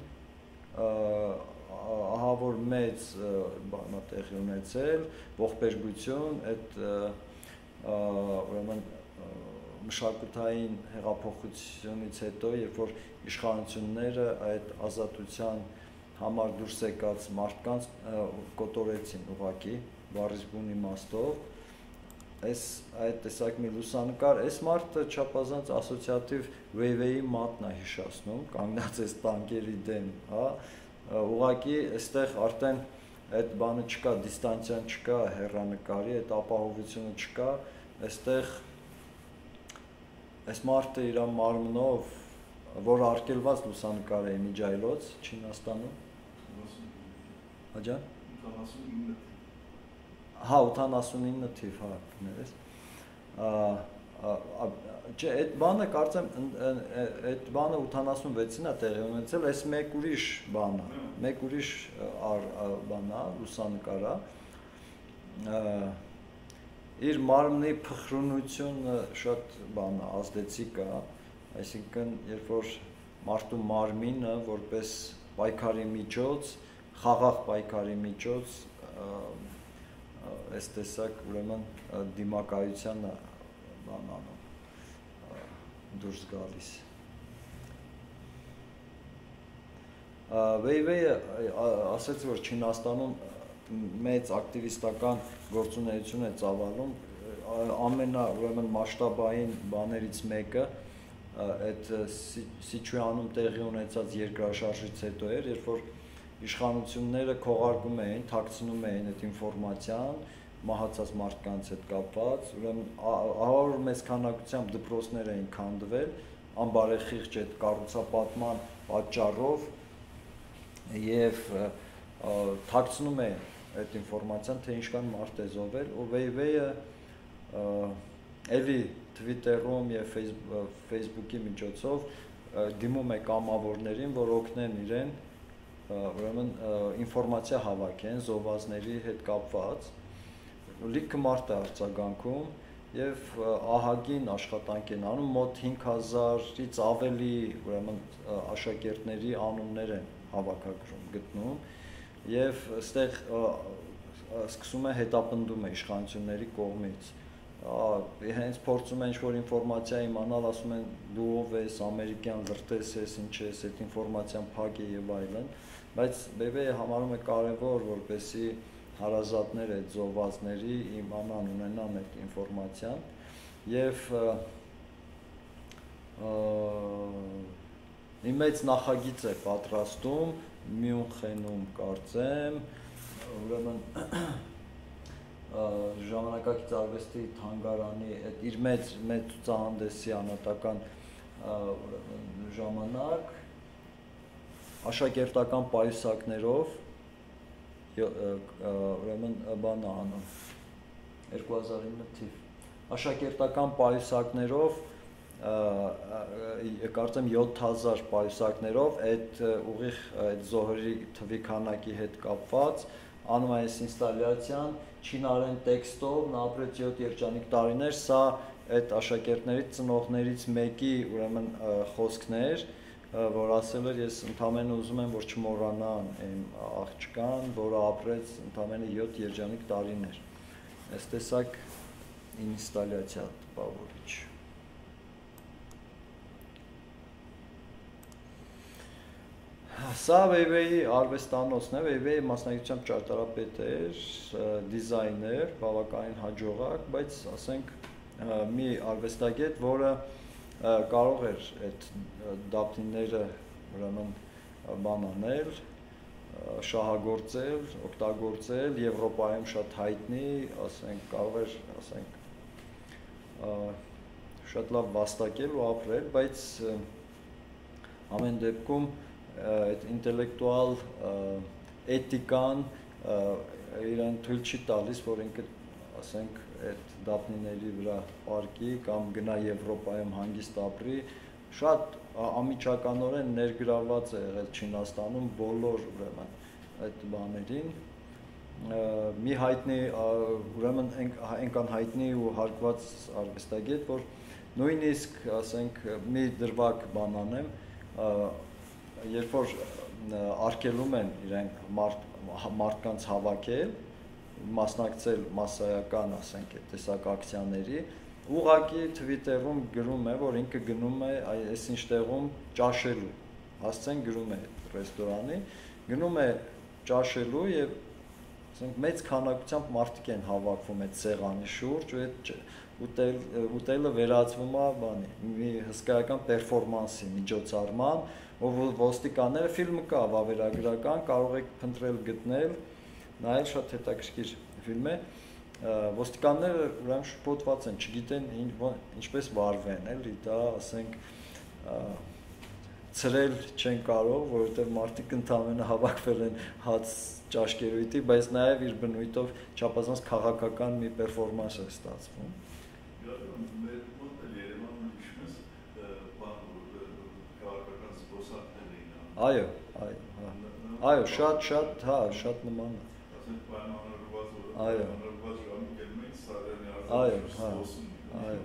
ահավոր մեծ բանա տեղի ունեցել, ողբերգություն, այդ ուրեմն մշակութային հեղափոխությունից հետո, երբ որ իշխանությունները այդ ազատության համար դուրս եկած մարդկանց կոտորեցին ուղղակի, բառից բուն իմաստով, այս այդ տեսակ մի լուսանկար, այս մարդը չափազանց ասոցիատիվ Weiwei-ի մատնա հիշացնում, կանգնած այս տանկերի դեմ, հա, ուղղակի այստեղ արդեն այդ բանը չկա, դիստանցիան չկա հեռանկարի, այդ ապահովությունը չկա, այստեղ այս մարդը իր մարմնով, որ արկելված լուսանկար է իմիջայլոց Չինաստանում, հաջա? Հա, ութանասունինը թիվ, հա, կներես, չէ, այդ բանը կարծեմ, այդ բանը ութանասունվեցին է տեղի ունեցել, այս մեկ ուրիշ բան է, մեկ ուրիշ բան է, լուսանկար է, իր մարմնի փխրունությունը շատ բան ազդեցիկ է, այսինքն երբ որ մարդու մարմինը որպես պայքարի միջոց, խաղաղ պայքարի միջոց, այս տեսակ ուրեմն դիմակայությանը բան անում, դուրս գալիս։ Վեյվեյը ասեց, որ Չինաստանում մեծ ակտիվիստական գործունեություն է ծավալում, ամենա ուրեմն մասշտաբային բաներից մեկը այդ Սիչուանում տեղի ունեցած երկրաշարժից հետո էր, երբ որ իշխանությունները քողարկում էին, թաքցնում էին այդ ինֆորմացիան, մահացած մարդկանց հետ կապված, ուրեմն ահավոր մեծ քանակությամբ դպրոցներ էին քանդվել, անբարեխիղճ այդ կառուցապատման պատճառով եւ թաքցնում էին այդ ինֆորմացիան, թե ինչքան մարդ է զոհվել, ու Վեյվեյը էլի Twitter-ում եւ Facebook-ի միջոցով դիմում է կամավորներին, որ օգնեն իրեն, ուրեմն ինֆորմացիա հավաքեն զոհվածների հետ կապված, լիքը մարդ է արձագանքում եւ ահագին աշխատանք են անում, մոտ հինգ հազարից ավելի ուրեմն աշակերտների անուններ են հավաքագրում գտնում եւ այստեղ սկսում է հետապնդումը իշխանությունների կողմից հենց փորձում են ինչ-որ ինֆորմացիա իմանալ, ասում են դու ով ես, ամերիկյան լրտես ես, ինչ ես, այդ ինֆորմացիան փակ է եւ այլն, բայց Վեյվեյը համարում է կարեւոր, որպեսզի հարազատները այդ զոհվածների իմանան, ունենան այդ ինֆորմացիան եւ մի մեծ նախագիծ է պատրաստում Մյունխենում, կարծեմ, ուրեմն ժամանակակից արվեստի թանգարանի այդ իր մեծ մեծ ցուցահանդեսի անհատական ժամանակ աշակերտական պայուսակներով ուրեմն բան անում երկու հազար ինը թիվ աշակերտական պայուսակներով կարծեմ յոթ հազար պայուսակներով այդ ուղիղ այդ զոհերի թվի քանակի հետ կապված անում այս ինստալյացիան չինարեն տեքստով նա ապրեց յոթ երջանիկ տարիներ, սա այդ աշակերտներից ծնողներից մեկի ուրեմն խոսքներ, որ ասել էր ես ընդամենը ուզում եմ որ չմոռանան իմ աղջկան, որը ապրեց ընդամենը յոթ երջանիկ տարիներ։ Այս տեսակ ինստալյացիա տպավորիչ։ Սա Վեյվեյի արվեստանոցն է, Վեյվեյը մասնագիտությամբ ճարտարապետ էր, դիզայներ, բավականին հաջողակ, բայց ասենք մի արվեստագետ, որը կարող էր այդ դափնիները ուրեմն բան անել, շահագործել, օգտագործել, Եվրոպայում շատ հայտնի, ասենք կարող էր, ասենք շատ լավ վաստակել ու ապրել, բայց ամեն դեպքում այդ ինտելեկտուալ էթիկան իրեն թույլ չի տալիս, որ ինքը ասենք այդ դափնիների վրա պարկի կամ գնա Եվրոպայում հանգիստ ապրի, շատ ամիջականորեն ներգրավված է եղել Չինաստանում բոլոր ուրեմն այդ բաներին, մի հայտնի ուրեմն այնքան հայտնի ու հարգված արվեստագետ, որ նույնիսկ ասենք մի դրվագ բան անեմ, երբ որ արգելում են իրեն մարդկանց հավաքել, մասնակցել մասսայական, ասենք, այդ տեսակ ակցիաների, ուղղակի Twitter-ում գրում է, որ ինքը գնում է այսինչ տեղում ճաշելու, հասցեն գրում է ռեստորանի, գնում է ճաշելու եւ ասենք մեծ քանակությամբ մարդիկ են հավաքվում այդ սեղանի շուրջ ու այդ ուտել ուտելը վերածվում է բանի, մի հսկայական պերֆորմանսի, միջոցառման, ով ոստիկանները ֆիլմը կա վավերագրական, կարող եք փնտրել գտնել, նայել շատ հետաքրքիր ֆիլմ է, ոստիկանները ուրեմն շփոթված են, չգիտեն ինչպես վարվեն, էլի դա ասենք ցրել չեն կարող, որովհետև մարդիկ ընդամենը հավաքվել են հաց ճաշկերույթի, բայց նաև իր բնույթով չափազանց քաղաքական մի պերֆորմանս է ստացվում։ Այո, այո, այո, շատ շատ, հա, շատ նման է։ Այո։ Այո, հա։ Այո։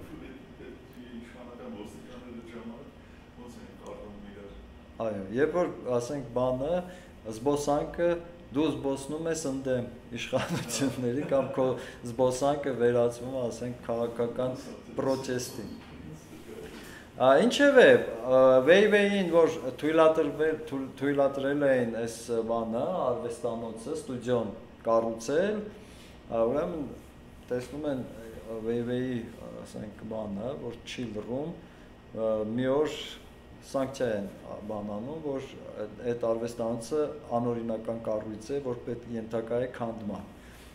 Այո, երբ որ ասենք բանը զբոսանքը դու զբոսնում ես ընդդեմ իշխանությունների կամ քո զբոսանքը վերածվում է, ասենք, քաղաքական պրոտեստի։ Ինչևէ, Վեյվեյին, որ թույլատրել էին այս բանը, արվեստանոցը, ստուդիոն կառուցել, ուրեմն տեսնում են Վեյվեյի, ասենք, բանը, որ չի լռում, մի օր սանկցիա են բանանում, որ այդ արվեստանոցը անօրինական կառույց է, որ պետք է ենթակա է քանդման։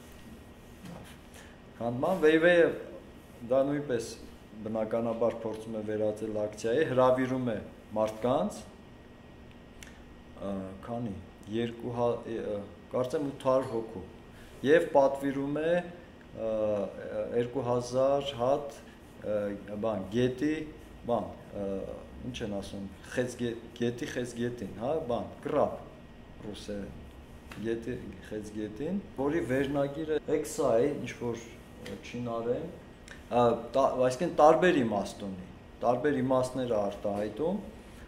Քանդման Վեյվեյը դա նույնպես բնականաբար փորձում է վերածել ակցիայի, հրավիրում է մարդկանց, քանի երկու կարծեմ ութ հարյուր հոգու, եւ պատվիրում է երկու հազար հատ բան գետի բան ինչ են ասում, գետի խեցգետին, հա, բան, կրապ ռուսերեն, գետի խեցգետին, որի վերնագիրը էքսա է, ինչ-որ չինարեն, այսինքն տարբեր իմաստ ունի, տարբեր իմաստներ է արտահայտում,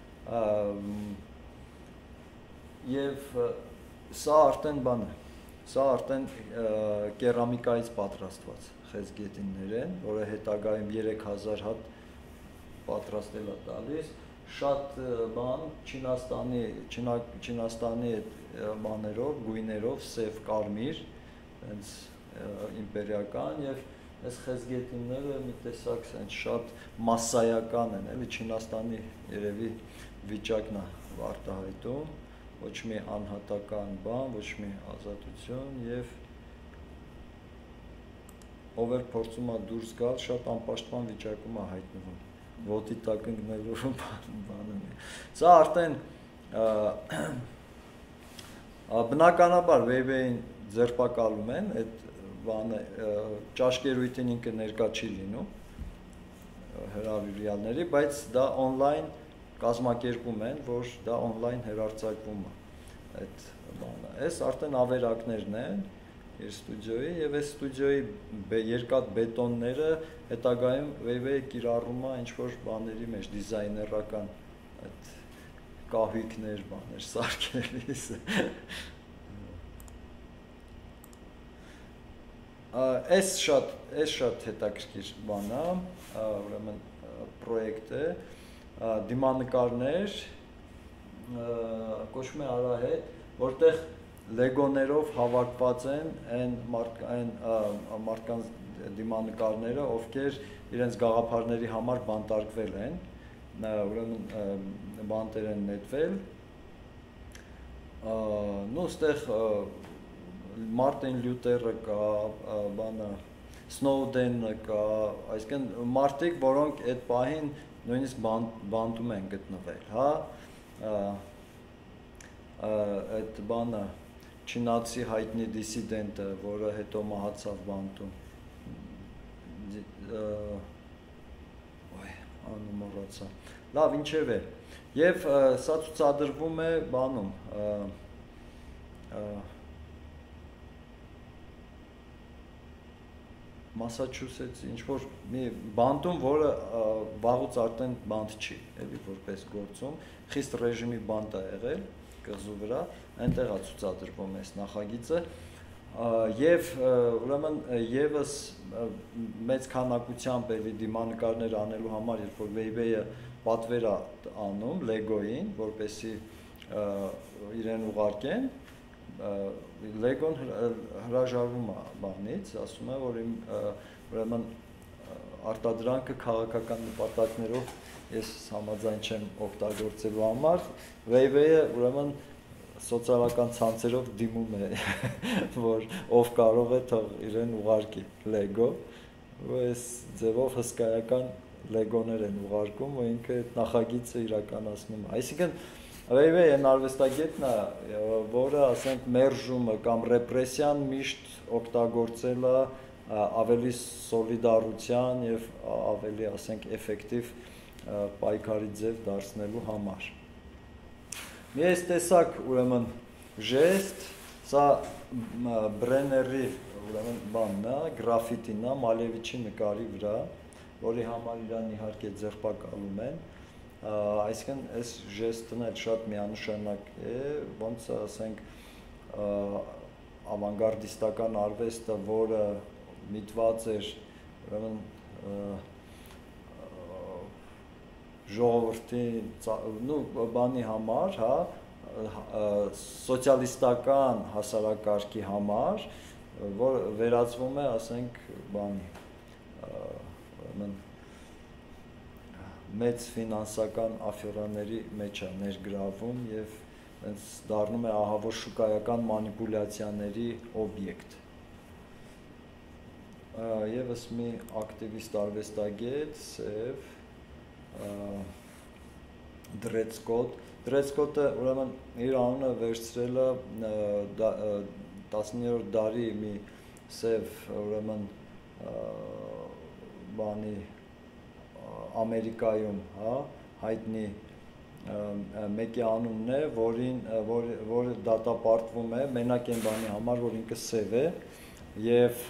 եւ սա արդեն բան է, սա արդեն կերամիկայից պատրաստված խեցգետիններ են, որը հետագայում երեք հազար հատ պատրաստել է տալիս, շատ բան Չինաստանի, Չինաստանի բաներով, գույներով, սև կարմիր, հենց իմպերիական եւ այս խեցգետինները մի տեսակ շատ մասսայական են, էլի Չինաստանի երևի վիճակն է արտահայտում, ոչ մի անհատական բան, ոչ մի ազատություն եւ ով էլ փորձում է դուրս գալ, շատ անպաշտպան վիճակում է հայտնվում։ Ոտի տակ ընկնելով բանն է։ Սա արդեն բնականաբար Վեյվեյին ձերբակալում են, այդ բանը ճաշկերույթին ինքը ներկա չի լինում հրավիրյալների, բայց դա on-line կազմակերպում են, որ դա on-line հեռարձակվում է այդ բանը։ Այս արդեն ավերակներն են իր ստուդիոյի եւ այս ստուդիոյի երկաթ բետոնները հետագայում Վեյվեյը կիրառում է ինչ-որ բաների մեջ, դիզայներական այդ կահույքներ, բաներ սարքելիս։ Այս շատ, այս շատ հետաքրքիր բան է, ուրեմն պրոյեկտ է, դիմանկարներ, կոչվում է Արահետ, որտեղ լեգոներով հավաքված են այն մարդկանց դիմանկարները, ովքեր իրենց գաղափարների համար բանտարկվել են, ուրեմն բանտեր են նետվել, նո ստեղ Մարտին Լյութերը կա, բանը Սնոուդենը կա, այսինքն մարդիկ, որոնք այդ պահին նույնիսկ բանտում են գտնվել, հա, այդ բանը չինացի հայտնի դիսիդենտը, որը հետո մահացավ բանտում, անուն մոռացա, լավ, ինչև է, և սա ցուցադրվում է բանում, Մասաչուսեթս ինչ-որ մի բանտում, որը վաղուց արդեն բանտ չի, էլի որպես գործում, խիստ ռեժիմի բանտ է եղել կղզու վրա, այնտեղ է ցուցադրվում այս նախագիծը, եւ ուրեմն եւս մեծ քանակությամբ էլի դիմանկարներ անելու համար, երբ որ Վեյվեյը պատվեր է անում Լեգոյին, որպեսզի իրեն ուղարկեն, Լեգոն հրաժարվում է բանից, ասում է, որ իմ ուրեմն արտադրանքը քաղաքական նպատակներով ես համաձայն չեմ օգտագործելու համար, Վեյվեյը ուրեմն սոցիալական ցանցերով դիմում է, որ ով կարող է թող իրեն ուղարկի Լեգո, ու այս ձևով հսկայական լեգոներ են ուղարկում, ու ինքը այդ նախագիծը իրականացնում է։ Այսինքն Վեյվեյը այն արվեստագետն է, որը, ասենք, մերժումը կամ ռեպրեսիան միշտ օգտագործել է ավելի սոլիդարության եւ ավելի, ասենք, էֆեկտիվ պայքարի ձև դարձնելու համար։ Մի այս տեսակ, ուրեմն, ժեստ, սա Բրեների ուրեմն բանն է, գրաֆիտին է Մալևիչի նկարի վրա, որի համար իրան իհարկե ձերբակալում են, այսինքն այս ժեստն էլ շատ միանշանակ է, ոնց ասենք ավանգարդիստական արվեստը, որը միտված էր ուրեմն ժողովրդի նու բանի համար, հա, սոցիալիստական հասարակարգի համար, որ վերածվում է, ասենք, բանի, ուրեմն մեծ ֆինանսական աֆերաների մեջ է ներգրավում եւ հենց դառնում է ահավոր շուկայական մանիպուլյացիաների օբյեկտ։ Եվս մի ակտիվիստ արվեստագետ, սև, Դրեցկոտ, Դրեցկոտը ուրեմն իր անունը վերցրել է տասներորդ դարի մի սև ուրեմն բանի Ամերիկայում, հա, հայտնի մեկի անունն է, որին որը դատապարտվում է մենակ այն բանի համար, որ ինքը սև է եւ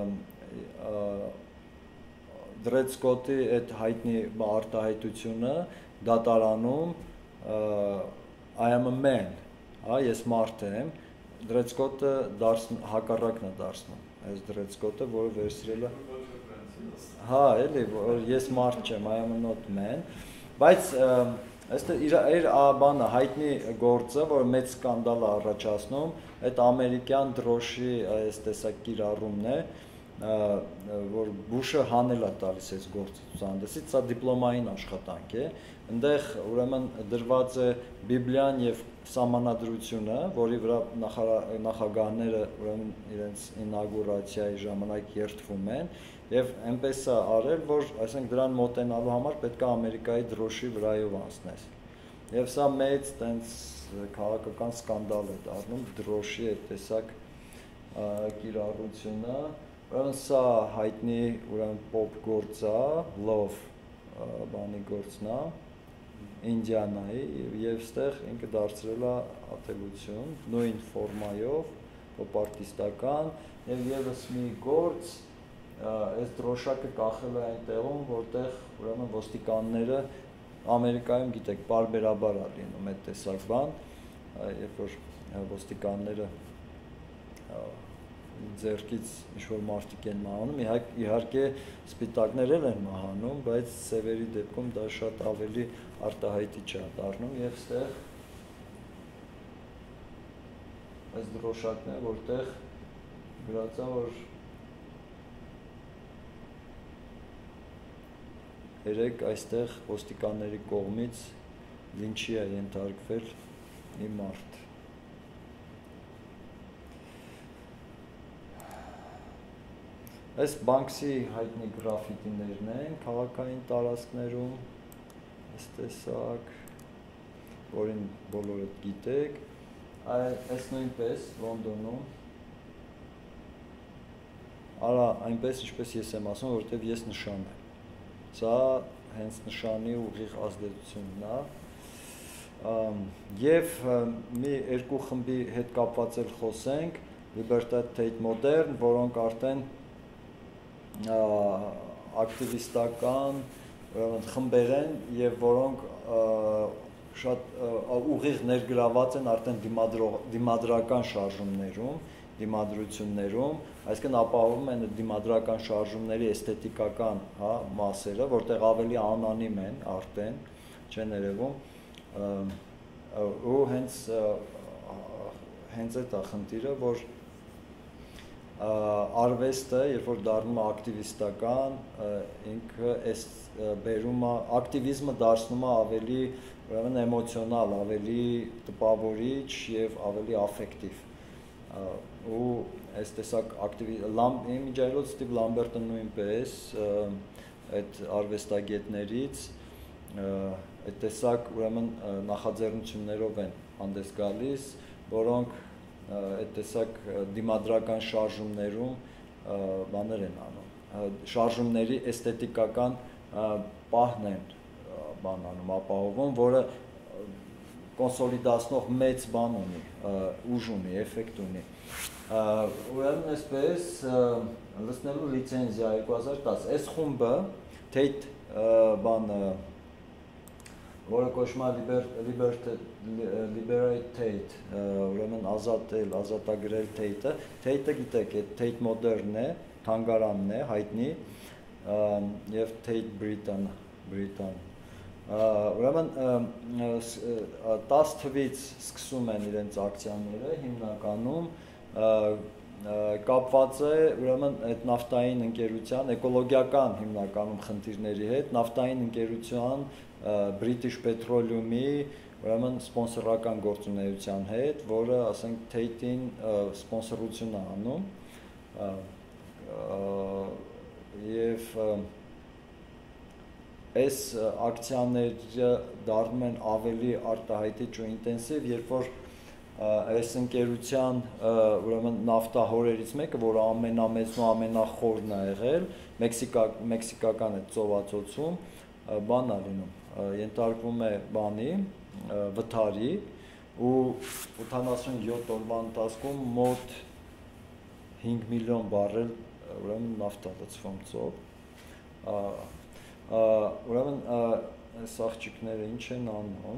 Դրեցկոտի այդ հայտնի արտահայտությունը դատարանում I am a man, հա, ես մարդ եմ, Դրեցկոտը հակառակն է դարձնում, այս Դրեցկոտը, որը վերցրել է, հա, էլի, ես մարդ չեմ, I am not man, բայց իր բանը հայտնի գործը, որ մեծ սկանդալ է առաջացնում, այդ ամերիկյան դրոշի այս տեսակ կիրառումն է, որ Բուշը հանել է տալիս այս գործը ցուցահանդեսից, սա դիպլոմային աշխատանք է, այնտեղ ուրեմն դրված է Բիբլիան եւ սահմանադրությունը, որի վրա նախագահները ուրեմն իրենց ինագուրացիայի ժամանակ երդվում են եւ այնպես է արել, որ այսինքն դրան մոտենալու համար պետք է Ամերիկայի դրոշի վրայով անցնես։ Եվ սա մեծ տենց քաղաքական սկանդալ է դառնում դրոշի այդ տեսակ կիրառությունը, ուրեմն սա հայտնի ուրեմն պոպ գործ է, Love բանի գործն է, Ինդիանայի եւ ստեղ ինքը դարձրել է ատելություն, նույն ֆորմայով, պոպ արտիստական եւ եւս մի գործ, այս դրոշակը կախել է այնտեղում, որտեղ ուրեմն ոստիկանները Ամերիկայում գիտեք, բարբերաբար է լինում այդ տեսակ բան, երբ որ ոստիկանները ձեռքից ինչ-որ մարդիկ են մահանում, իհարկե սպիտակներ են մահանում, բայց սևերի դեպքում դա շատ ավելի արտահայտիչ է դառնում եւ ստեղ այս դրոշակն է, որտեղ գրած է, որ երեք այստեղ ոստիկանների կողմից լինչի է ենթարկվել մի մարդ։ Այս Բանկսի հայտնի գրաֆիտիներն են քաղաքային տարածքներում, այս տեսակ, որին բոլորը գիտեք, այս նույնպես Լոնդոնում, արա այնպես ինչպես ես եմ ասում, որովհետև ես նշան եմ, սա հենց նշանի ուղիղ ազդեցությունն է, և մի երկու խմբի հետ կապված էլ խոսենք, Libertad Tate Modern, որոնք արդեն ակտիվիստական խմբեր են եւ որոնք շատ ուղիղ ներգրաված են արդեն դիմադրական շարժումներում, դիմադրություններում, այսինքն ապահովում են դիմադրական շարժումների էսթետիկական, հա, մասերը, որտեղ ավելի անանիմ են արդեն, չեն երևում, ու հենց հենց այդ է խնդիրը, որ արվեստը, երբ որ դառնում է ակտիվիստական, ինքը այս բերում է, ակտիվիզմը դարձնում է ավելի ուրեմն էմոցիոնալ, ավելի տպավորիչ եւ ավելի աֆեկտիվ։ Ու այս տեսակ ակտիվիզմ Ստիվ Լամբերտը նույնպես այդ արվեստագետներից այդ տեսակ ուրեմն նախաձեռնություններով են հանդես գալիս, որոնք այդ տեսակ դիմադրական շարժումներում բաներ են անում, շարժումների էսթետիկական պահն են բան անում, ապահովում, որը կոնսոլիդացնող մեծ բան ունի, ուժ ունի, էֆեկտ ունի։ Ուրեմն այսպես լցնելու լիցենզիա երկու հազար տասը, այս խումբը Tate բանը, որը կոչվում է Liberate Tate, ուրեմն ազատել, ազատագրել Tate-ը, Tate-ը գիտեք, այդ Tate Modern է, թանգարանն է, հայտնի, եւ Tate Britain, Britain Ուրեմն տասը թվից սկսում են իրենց ակցիաները հիմնականում կապված է ուրեմն այդ նավթային ընկերության էկոլոգիական հիմնականում խնդիրների հետ նավթային ընկերության British Petroleum-ի ուրեմն սպոնսորական գործունեության հետ, որը ասենք Tate-ին սպոնսորություն է անում եւ այս ակցիաները դառնում են ավելի արտահայտիչ ու ինտենսիվ, երբ որ այս ընկերության ուրեմն նավթահորերից մեկը, որը ամենամեծն ու ամենախորն է եղել, մեքսիկական այդ ծովածոցում, բան է լինում, ենթարկվում է բանի, վթարի ու ութանասունյոթ օրվա ընթացքում մոտ հինգ միլիոն բարել ուրեմն նավթ է լցվում ծով Ուրեմն այս աղջիկները ինչ են անում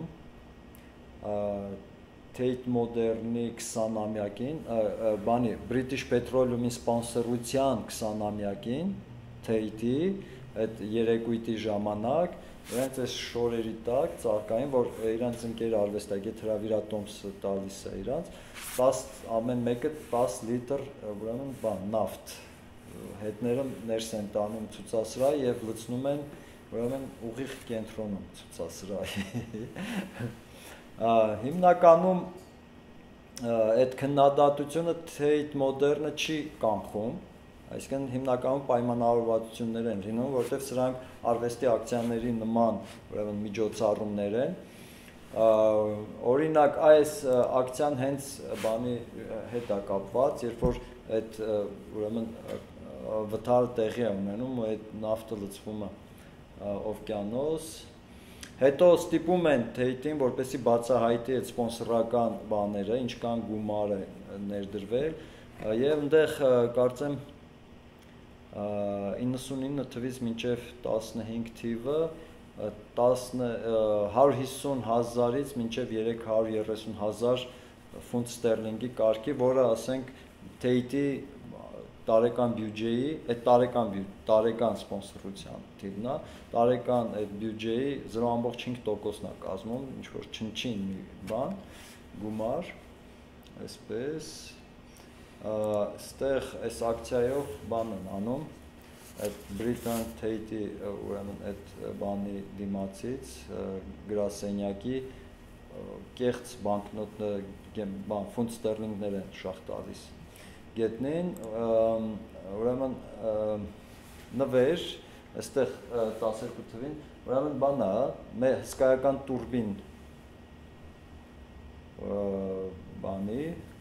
Tate Modern-ի քսանամյակին, բանի British Petroleum-ի սպոնսորության քսանամյակին Tate-ի այդ երեկույթի ժամանակ իրենց այս շորերի տակ ծաղկային, որ իրենց ընկեր արվեստագետ հրավիրատոմսը տալիս է իրենց, տասը ամեն մեկը տասը լիտր ուրեմն բան նավթ հետները ներս են տանում ցուցասրահ եւ լցնում են ուրեմն ուղիղ կենտրոնում ցուցասրահի հիմնականում այդ քննադատությունը Tate Modern-ը չի կանխում այսինքն հիմնականում պայմանավորվածություններ են լինում որովհետեւ սրանք արվեստի ակցիաների նման ուրեմն միջոցառումներ են օրինակ այս ակցիան հենց բանի հետ է կապված երբ որ այդ ուրեմն վթարը տեղի է ունենում ու այդ նավթը լցվում է օվկիանոս հետո ստիպում են Tate-ին որպեսզի բացահայտի այդ սպոնսորական բաները ինչքան գումար է ներդրվել եւ այնտեղ կարծեմ իննսունինը թվից մինչեւ տասնհինգ թիվը հարյուր հիսուն հազարից մինչեւ երեք հարյուր երեսուն հազար ֆունտ ստերլինգի կարգի որը ասենք Tate-ի տարեկան բյուջեի, այդ տարեկան տարեկան սպոնսորության թիվն է, տարեկան այդ բյուջեի զրո կόμμα հինգ տոկոսն է կազմում, ինչ որ չնչին մի բան, գումար, այսպես, այստեղ այս ակցիայով բան են անում, այդ Britain Tate-ի ուրեմն այդ բանի դիմացից գրասենյակի կեղծ բանկնոտ բան ֆունտ ստերլինգներ են շահ տալիս գետնին ուրեմն նվեր այստեղ տասներկու թվին ուրեմն բան է հսկայական տուրբին բանի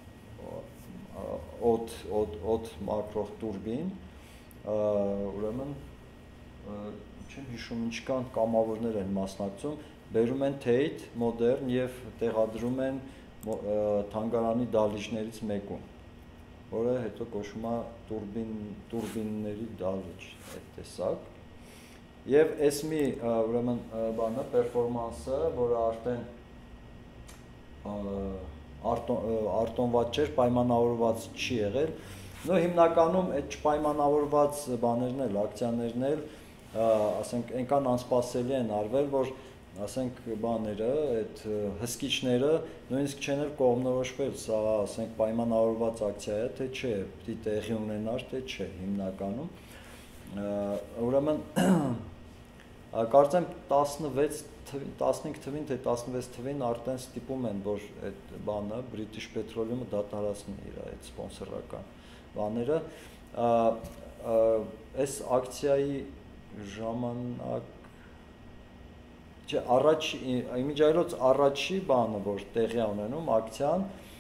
օդ օդ օդ մակրող տուրբին ուրեմն չեմ հիշում ինչքան կամավորներ են մասնակցում բերում են Tate Modern եւ տեղադրում են թանգարանի դահլիճներից մեկում որը հետո կոչվում է տուրբին տուրբինների դահլիճ այդ տեսակ եւ այս մի ուրեմն բանը պերֆորմանսը որը արդեն արտոնված չէր պայմանավորված չի եղել նո հիմնականում այդ չպայմանավորված բաներն էլ ակցիաներն էլ ասենք այնքան անսպասելի են արվել որ ասենք բաները այդ հսկիչները նույնիսկ չեն էլ կողմնորոշվել սա ասենք պայմանավորված ակցիա է թե չէ պիտի տեղի ունենար թե չէ հիմնականում ուրեմն կարծեմ տասնվեց տասնհինգ թվին թե տասնվեց թվին արդեն ստիպում են որ այդ բանը British Petroleum-ը դադարեցնի իր այդ սպոնսորական բաները այս ակցիայի ժամանակ Չէ, առաջ իմիջայլոց առաջի բանը, որ տեղի է ունենում, ակցիան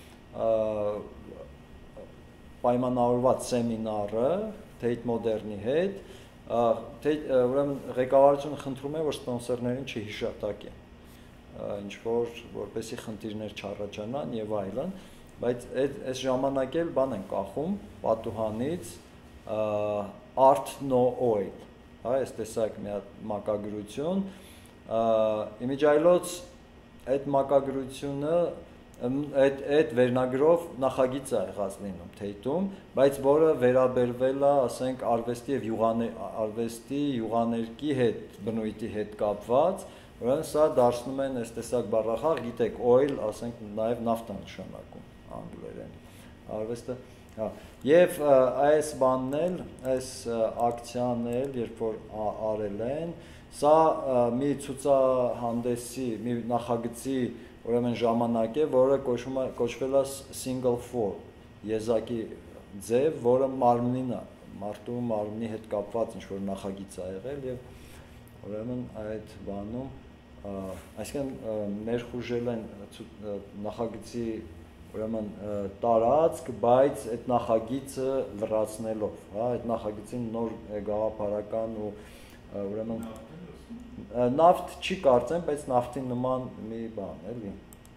պայմանավորված սեմինարը Tate Modern-ի հետ, ուրեմն ղեկավարությունը խնդրում է, որ սպոնսորներին չհիշատակի։ ինչ որ որպեսի խնդիրներ չառաջանան եւ այլն, բայց այդ այս ժամանակ էլ բան են կախում պատուհանից art no oil, հա, այս տեսակ մի հատ մակագրություն, իմիջայլոց այդ մակագրությունը այդ այդ վերնագրով նախագիծ է եղած լինում թեյթում, բայց որը վերաբերվել է, ասենք, արվեստի եւ արվեստի յուղաներկի հետ, բնույթի հետ կապված, ուրեմն սա դարձնում են այս տեսակ բառախաղ, գիտեք, oil, ասենք, նաեւ նավթ է նշանակում անգլերեն։ Արվեստը, հա, եւ այս բանն էլ, այս ակցիան էլ, երբ որ արել են, սա մի ցուցահանդեսի, մի նախագծի ուրեմն ժամանակ է, որը կոչվում է կոչվել է single form, եզակի ձև, որը մարմնին է, մարդու մարմնի հետ կապված ինչ որ նախագիծ է եղել եւ ուրեմն այդ բանում, այսինքն ներխուժել են նախագծի ուրեմն տարածք, բայց այդ նախագիծը լրացնելով, հա, այդ նախագծին նոր գաղափարական ու ուրեմն նավթ չի կարծեմ, բայց նավթի նման մի բան, էլի։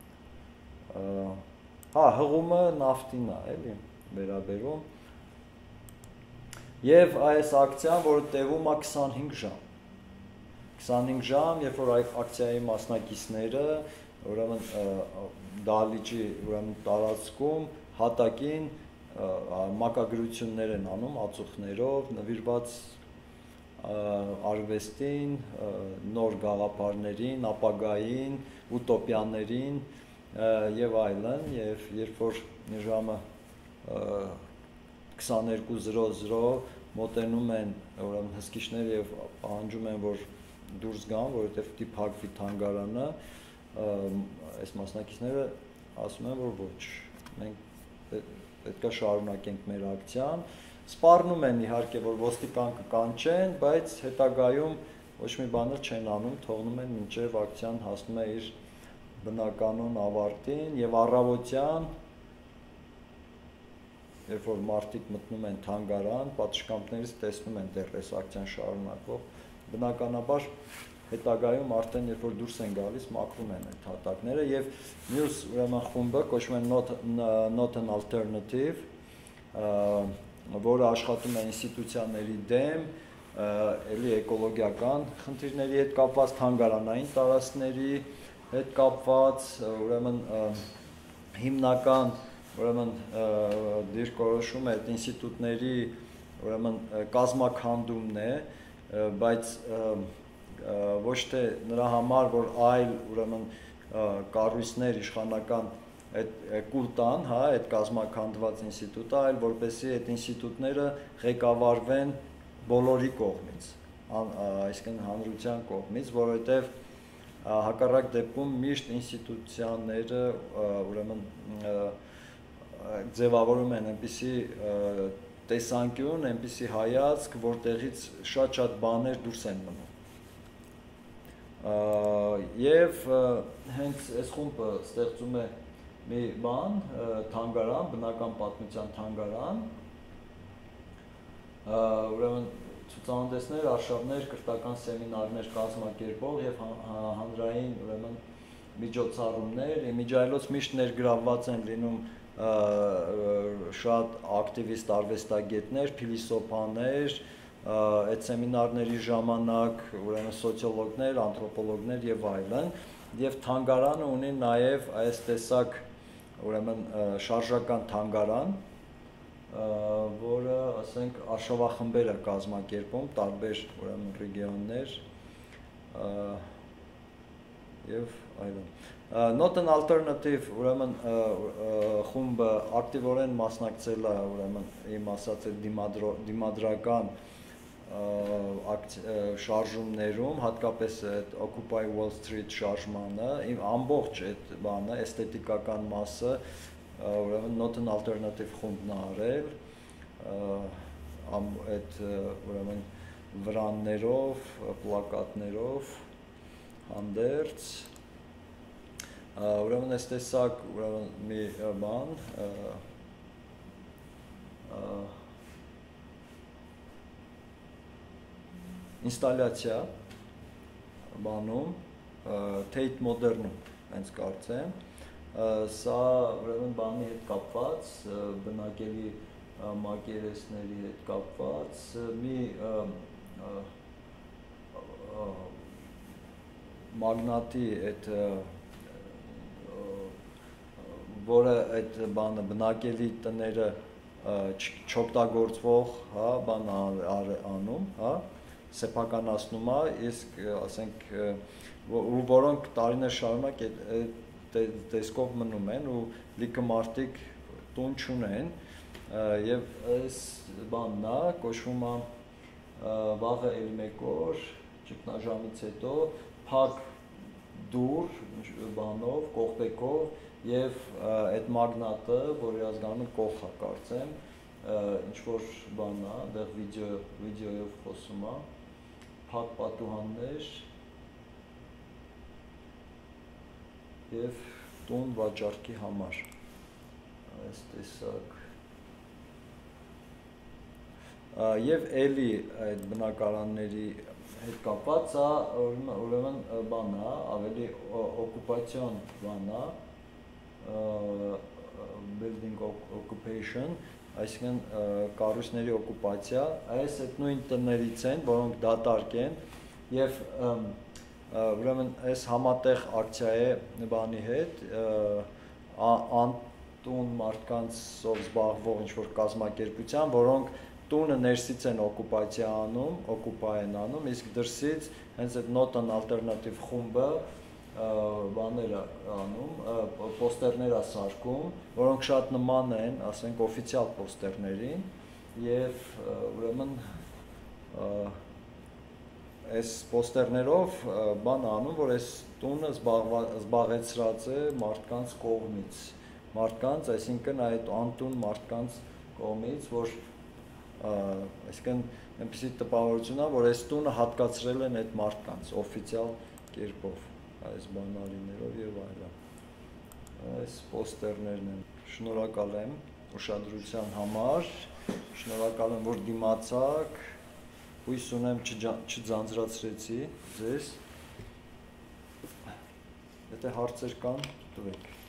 Հա, հղումը նավթին է, էլի, վերաբերում։ Եվ այս ակցիան, որը տևում է քսանհինգ ժամ։ քսանհինգ ժամ, երբ որ այդ ակցիայի մասնակիցները, ուրեմն դահլիճի, ուրեմն տարածքում հատակին մակագրություններ են անում ածուխներով, նվիրված արվեստին, նոր գաղափարներին, ապագային, ուտոպիաներին եւ այլն, եւ երբ որ ժամը քսաներկու զրո զրո մոտենում են ուրեմն հսկիչները եւ պահանջում են, որ դուրս գան, որովհետեւ պիտի փակվի թանգարանը, այս մասնակիցները ասում են, որ ոչ, մենք պետք է շարունակենք մեր ակցիան, սպառնում են իհարկե, որ ոստիկան կկանչեն, բայց հետագայում ոչ մի բան չեն անում, թողնում են մինչև ակցիան հասնում է իր բնականon ավարտին եւ առավոտյան, երբ որ մարդիկ մտնում են թանգարան, պատշգամբներից տեսնում են դեռ այս ակցիան շարունակվող, բնականաբար հետագայում արդեն երբ որ դուրս են գալիս, մաքրում են այդ հատակները եւ մյուս ուրեմն խումբը կոչվում է not, not an alternative, որը աշխատում է ինստիտուցիաների դեմ, էլի էկոլոգիական խնդիրների հետ կապված, թանգարանային տարածքների հետ կապված, ուրեմն հիմնական ուրեմն դիրքորոշումը այդ ինստիտուտների ուրեմն կազմաքանդումն է, բայց ոչ թե նրա համար, որ այլ ուրեմն կառույցներ իշխանական այդ կուլտան, հա, այդ կազմաքանդված ինստիտուտը, այլ որպեսզի այդ ինստիտուտները ղեկավարվեն բոլորի կողմից, այսինքն հանրության կողմից, որովհետև հակառակ դեպքում միշտ ինստիտուցիաները ուրեմն ձևավորում են այնպիսի տեսանկյուն, այնպիսի հայացք, որտեղից շատ-շատ բաներ դուրս են մնում։ Եվ հենց այս խումբը ստեղծում է մի բան, թանգարան, բնական պատմության թանգարան, ուրեմն ցուցահանդեսներ, արշավներ, կրթական սեմինարներ կազմակերպող եւ հանրային ուրեմն միջոցառումներ, իմիջայլոց միշտ ներգրավված են լինում շատ ակտիվիստ արվեստագետներ, փիլիսոփաներ, այդ սեմինարների ժամանակ ուրեմն սոցիոլոգներ, անթրոպոլոգներ եւ այլն, եւ թանգարանը ունի նաեւ այս տեսակ ուրեմն շարժական թանգարան, որը, ասենք, արշավախմբեր է կազմակերպում, տարբեր ուրեմն ռեգիոններ եւ այլն։ Not an alternative ուրեմն խումբը ակտիվորեն մասնակցել է ուրեմն իմ ասած դիմադրական շարժումներում, հատկապես այդ Occupy Wall Street շարժմանը, ամբողջ այդ բանը, էսթետիկական մասը, ուրեմն Not an Alternative խումբն է արել, այդ ուրեմն վրաններով, պլակատներով, հանդերձ, ուրեմն այս տեսակ ուրեմն մի բան, ինստալյացիա բանում, Tate Modern-ում հենց կարծեմ, սա ուրեմն բանի հետ կապված, բնակելի մակերեսների հետ կապված մի մագնատի այդ որը այդ բանը բնակելի տները չօգտագործվող, հա, բան անում, հա, սեփականացնում է, իսկ ասենք որոնք տարիներ շարունակ այդ տեսքով մնում են ու լիքը մարդիկ տուն չունեն եւ այս բանն է կոչվում է վաղը էլի մեկ օր ճգնաժամից հետո փակ դուր բանով կողպեքով եւ այդ մագնատը որի ազգանունը կոխ է կարծեմ ինչ որ բան է այնտեղ վիդեո վիդեոյով խոսում է փակ պատուհաններ եւ տուն վաճառքի համար այս տեսակ եւ էլի այդ բնակարանների հետ կապված է ուրեմն բան է ավելի օկուպացիոն բան է building occupation այսինքն կառույցների օկուպացիա այս այդ նույն տներից են որոնք դատարկ են եւ ուրեմն այս համատեղ ակցիայի բանի հետ անտուն մարդկանցով զբաղվող ինչ-որ կազմակերպության, որոնք տունը ներսից են օկուպացիա անում, օկուպայ են անում, իսկ դրսից հենց այդ Not an Alternative խումբը բաներ է անում, պոստերներ է սարքում, որոնք շատ նման են, ասենք, օֆիցիալ պոստերներին եւ ուրեմն այս պոստերներով բան անում, որ այս տունը զբաղեցրած է մարդկանց կողմից, մարդկանց, այսինքն այդ անտուն մարդկանց կողմից, որ այսինքն այնպեսի տպավորություն է, որ այս տունը հատկացրել են այդ մարդկանց օֆիցիալ կերպով, այս բանալիներով եւ այլն։ Այս պոստերներն են։ Շնորհակալ եմ ուշադրության համար, շնորհակալ եմ, որ դիմացաք, հույս ունեմ չձանձրացրեցի ձեզ, եթե հարցեր կան, տվեք։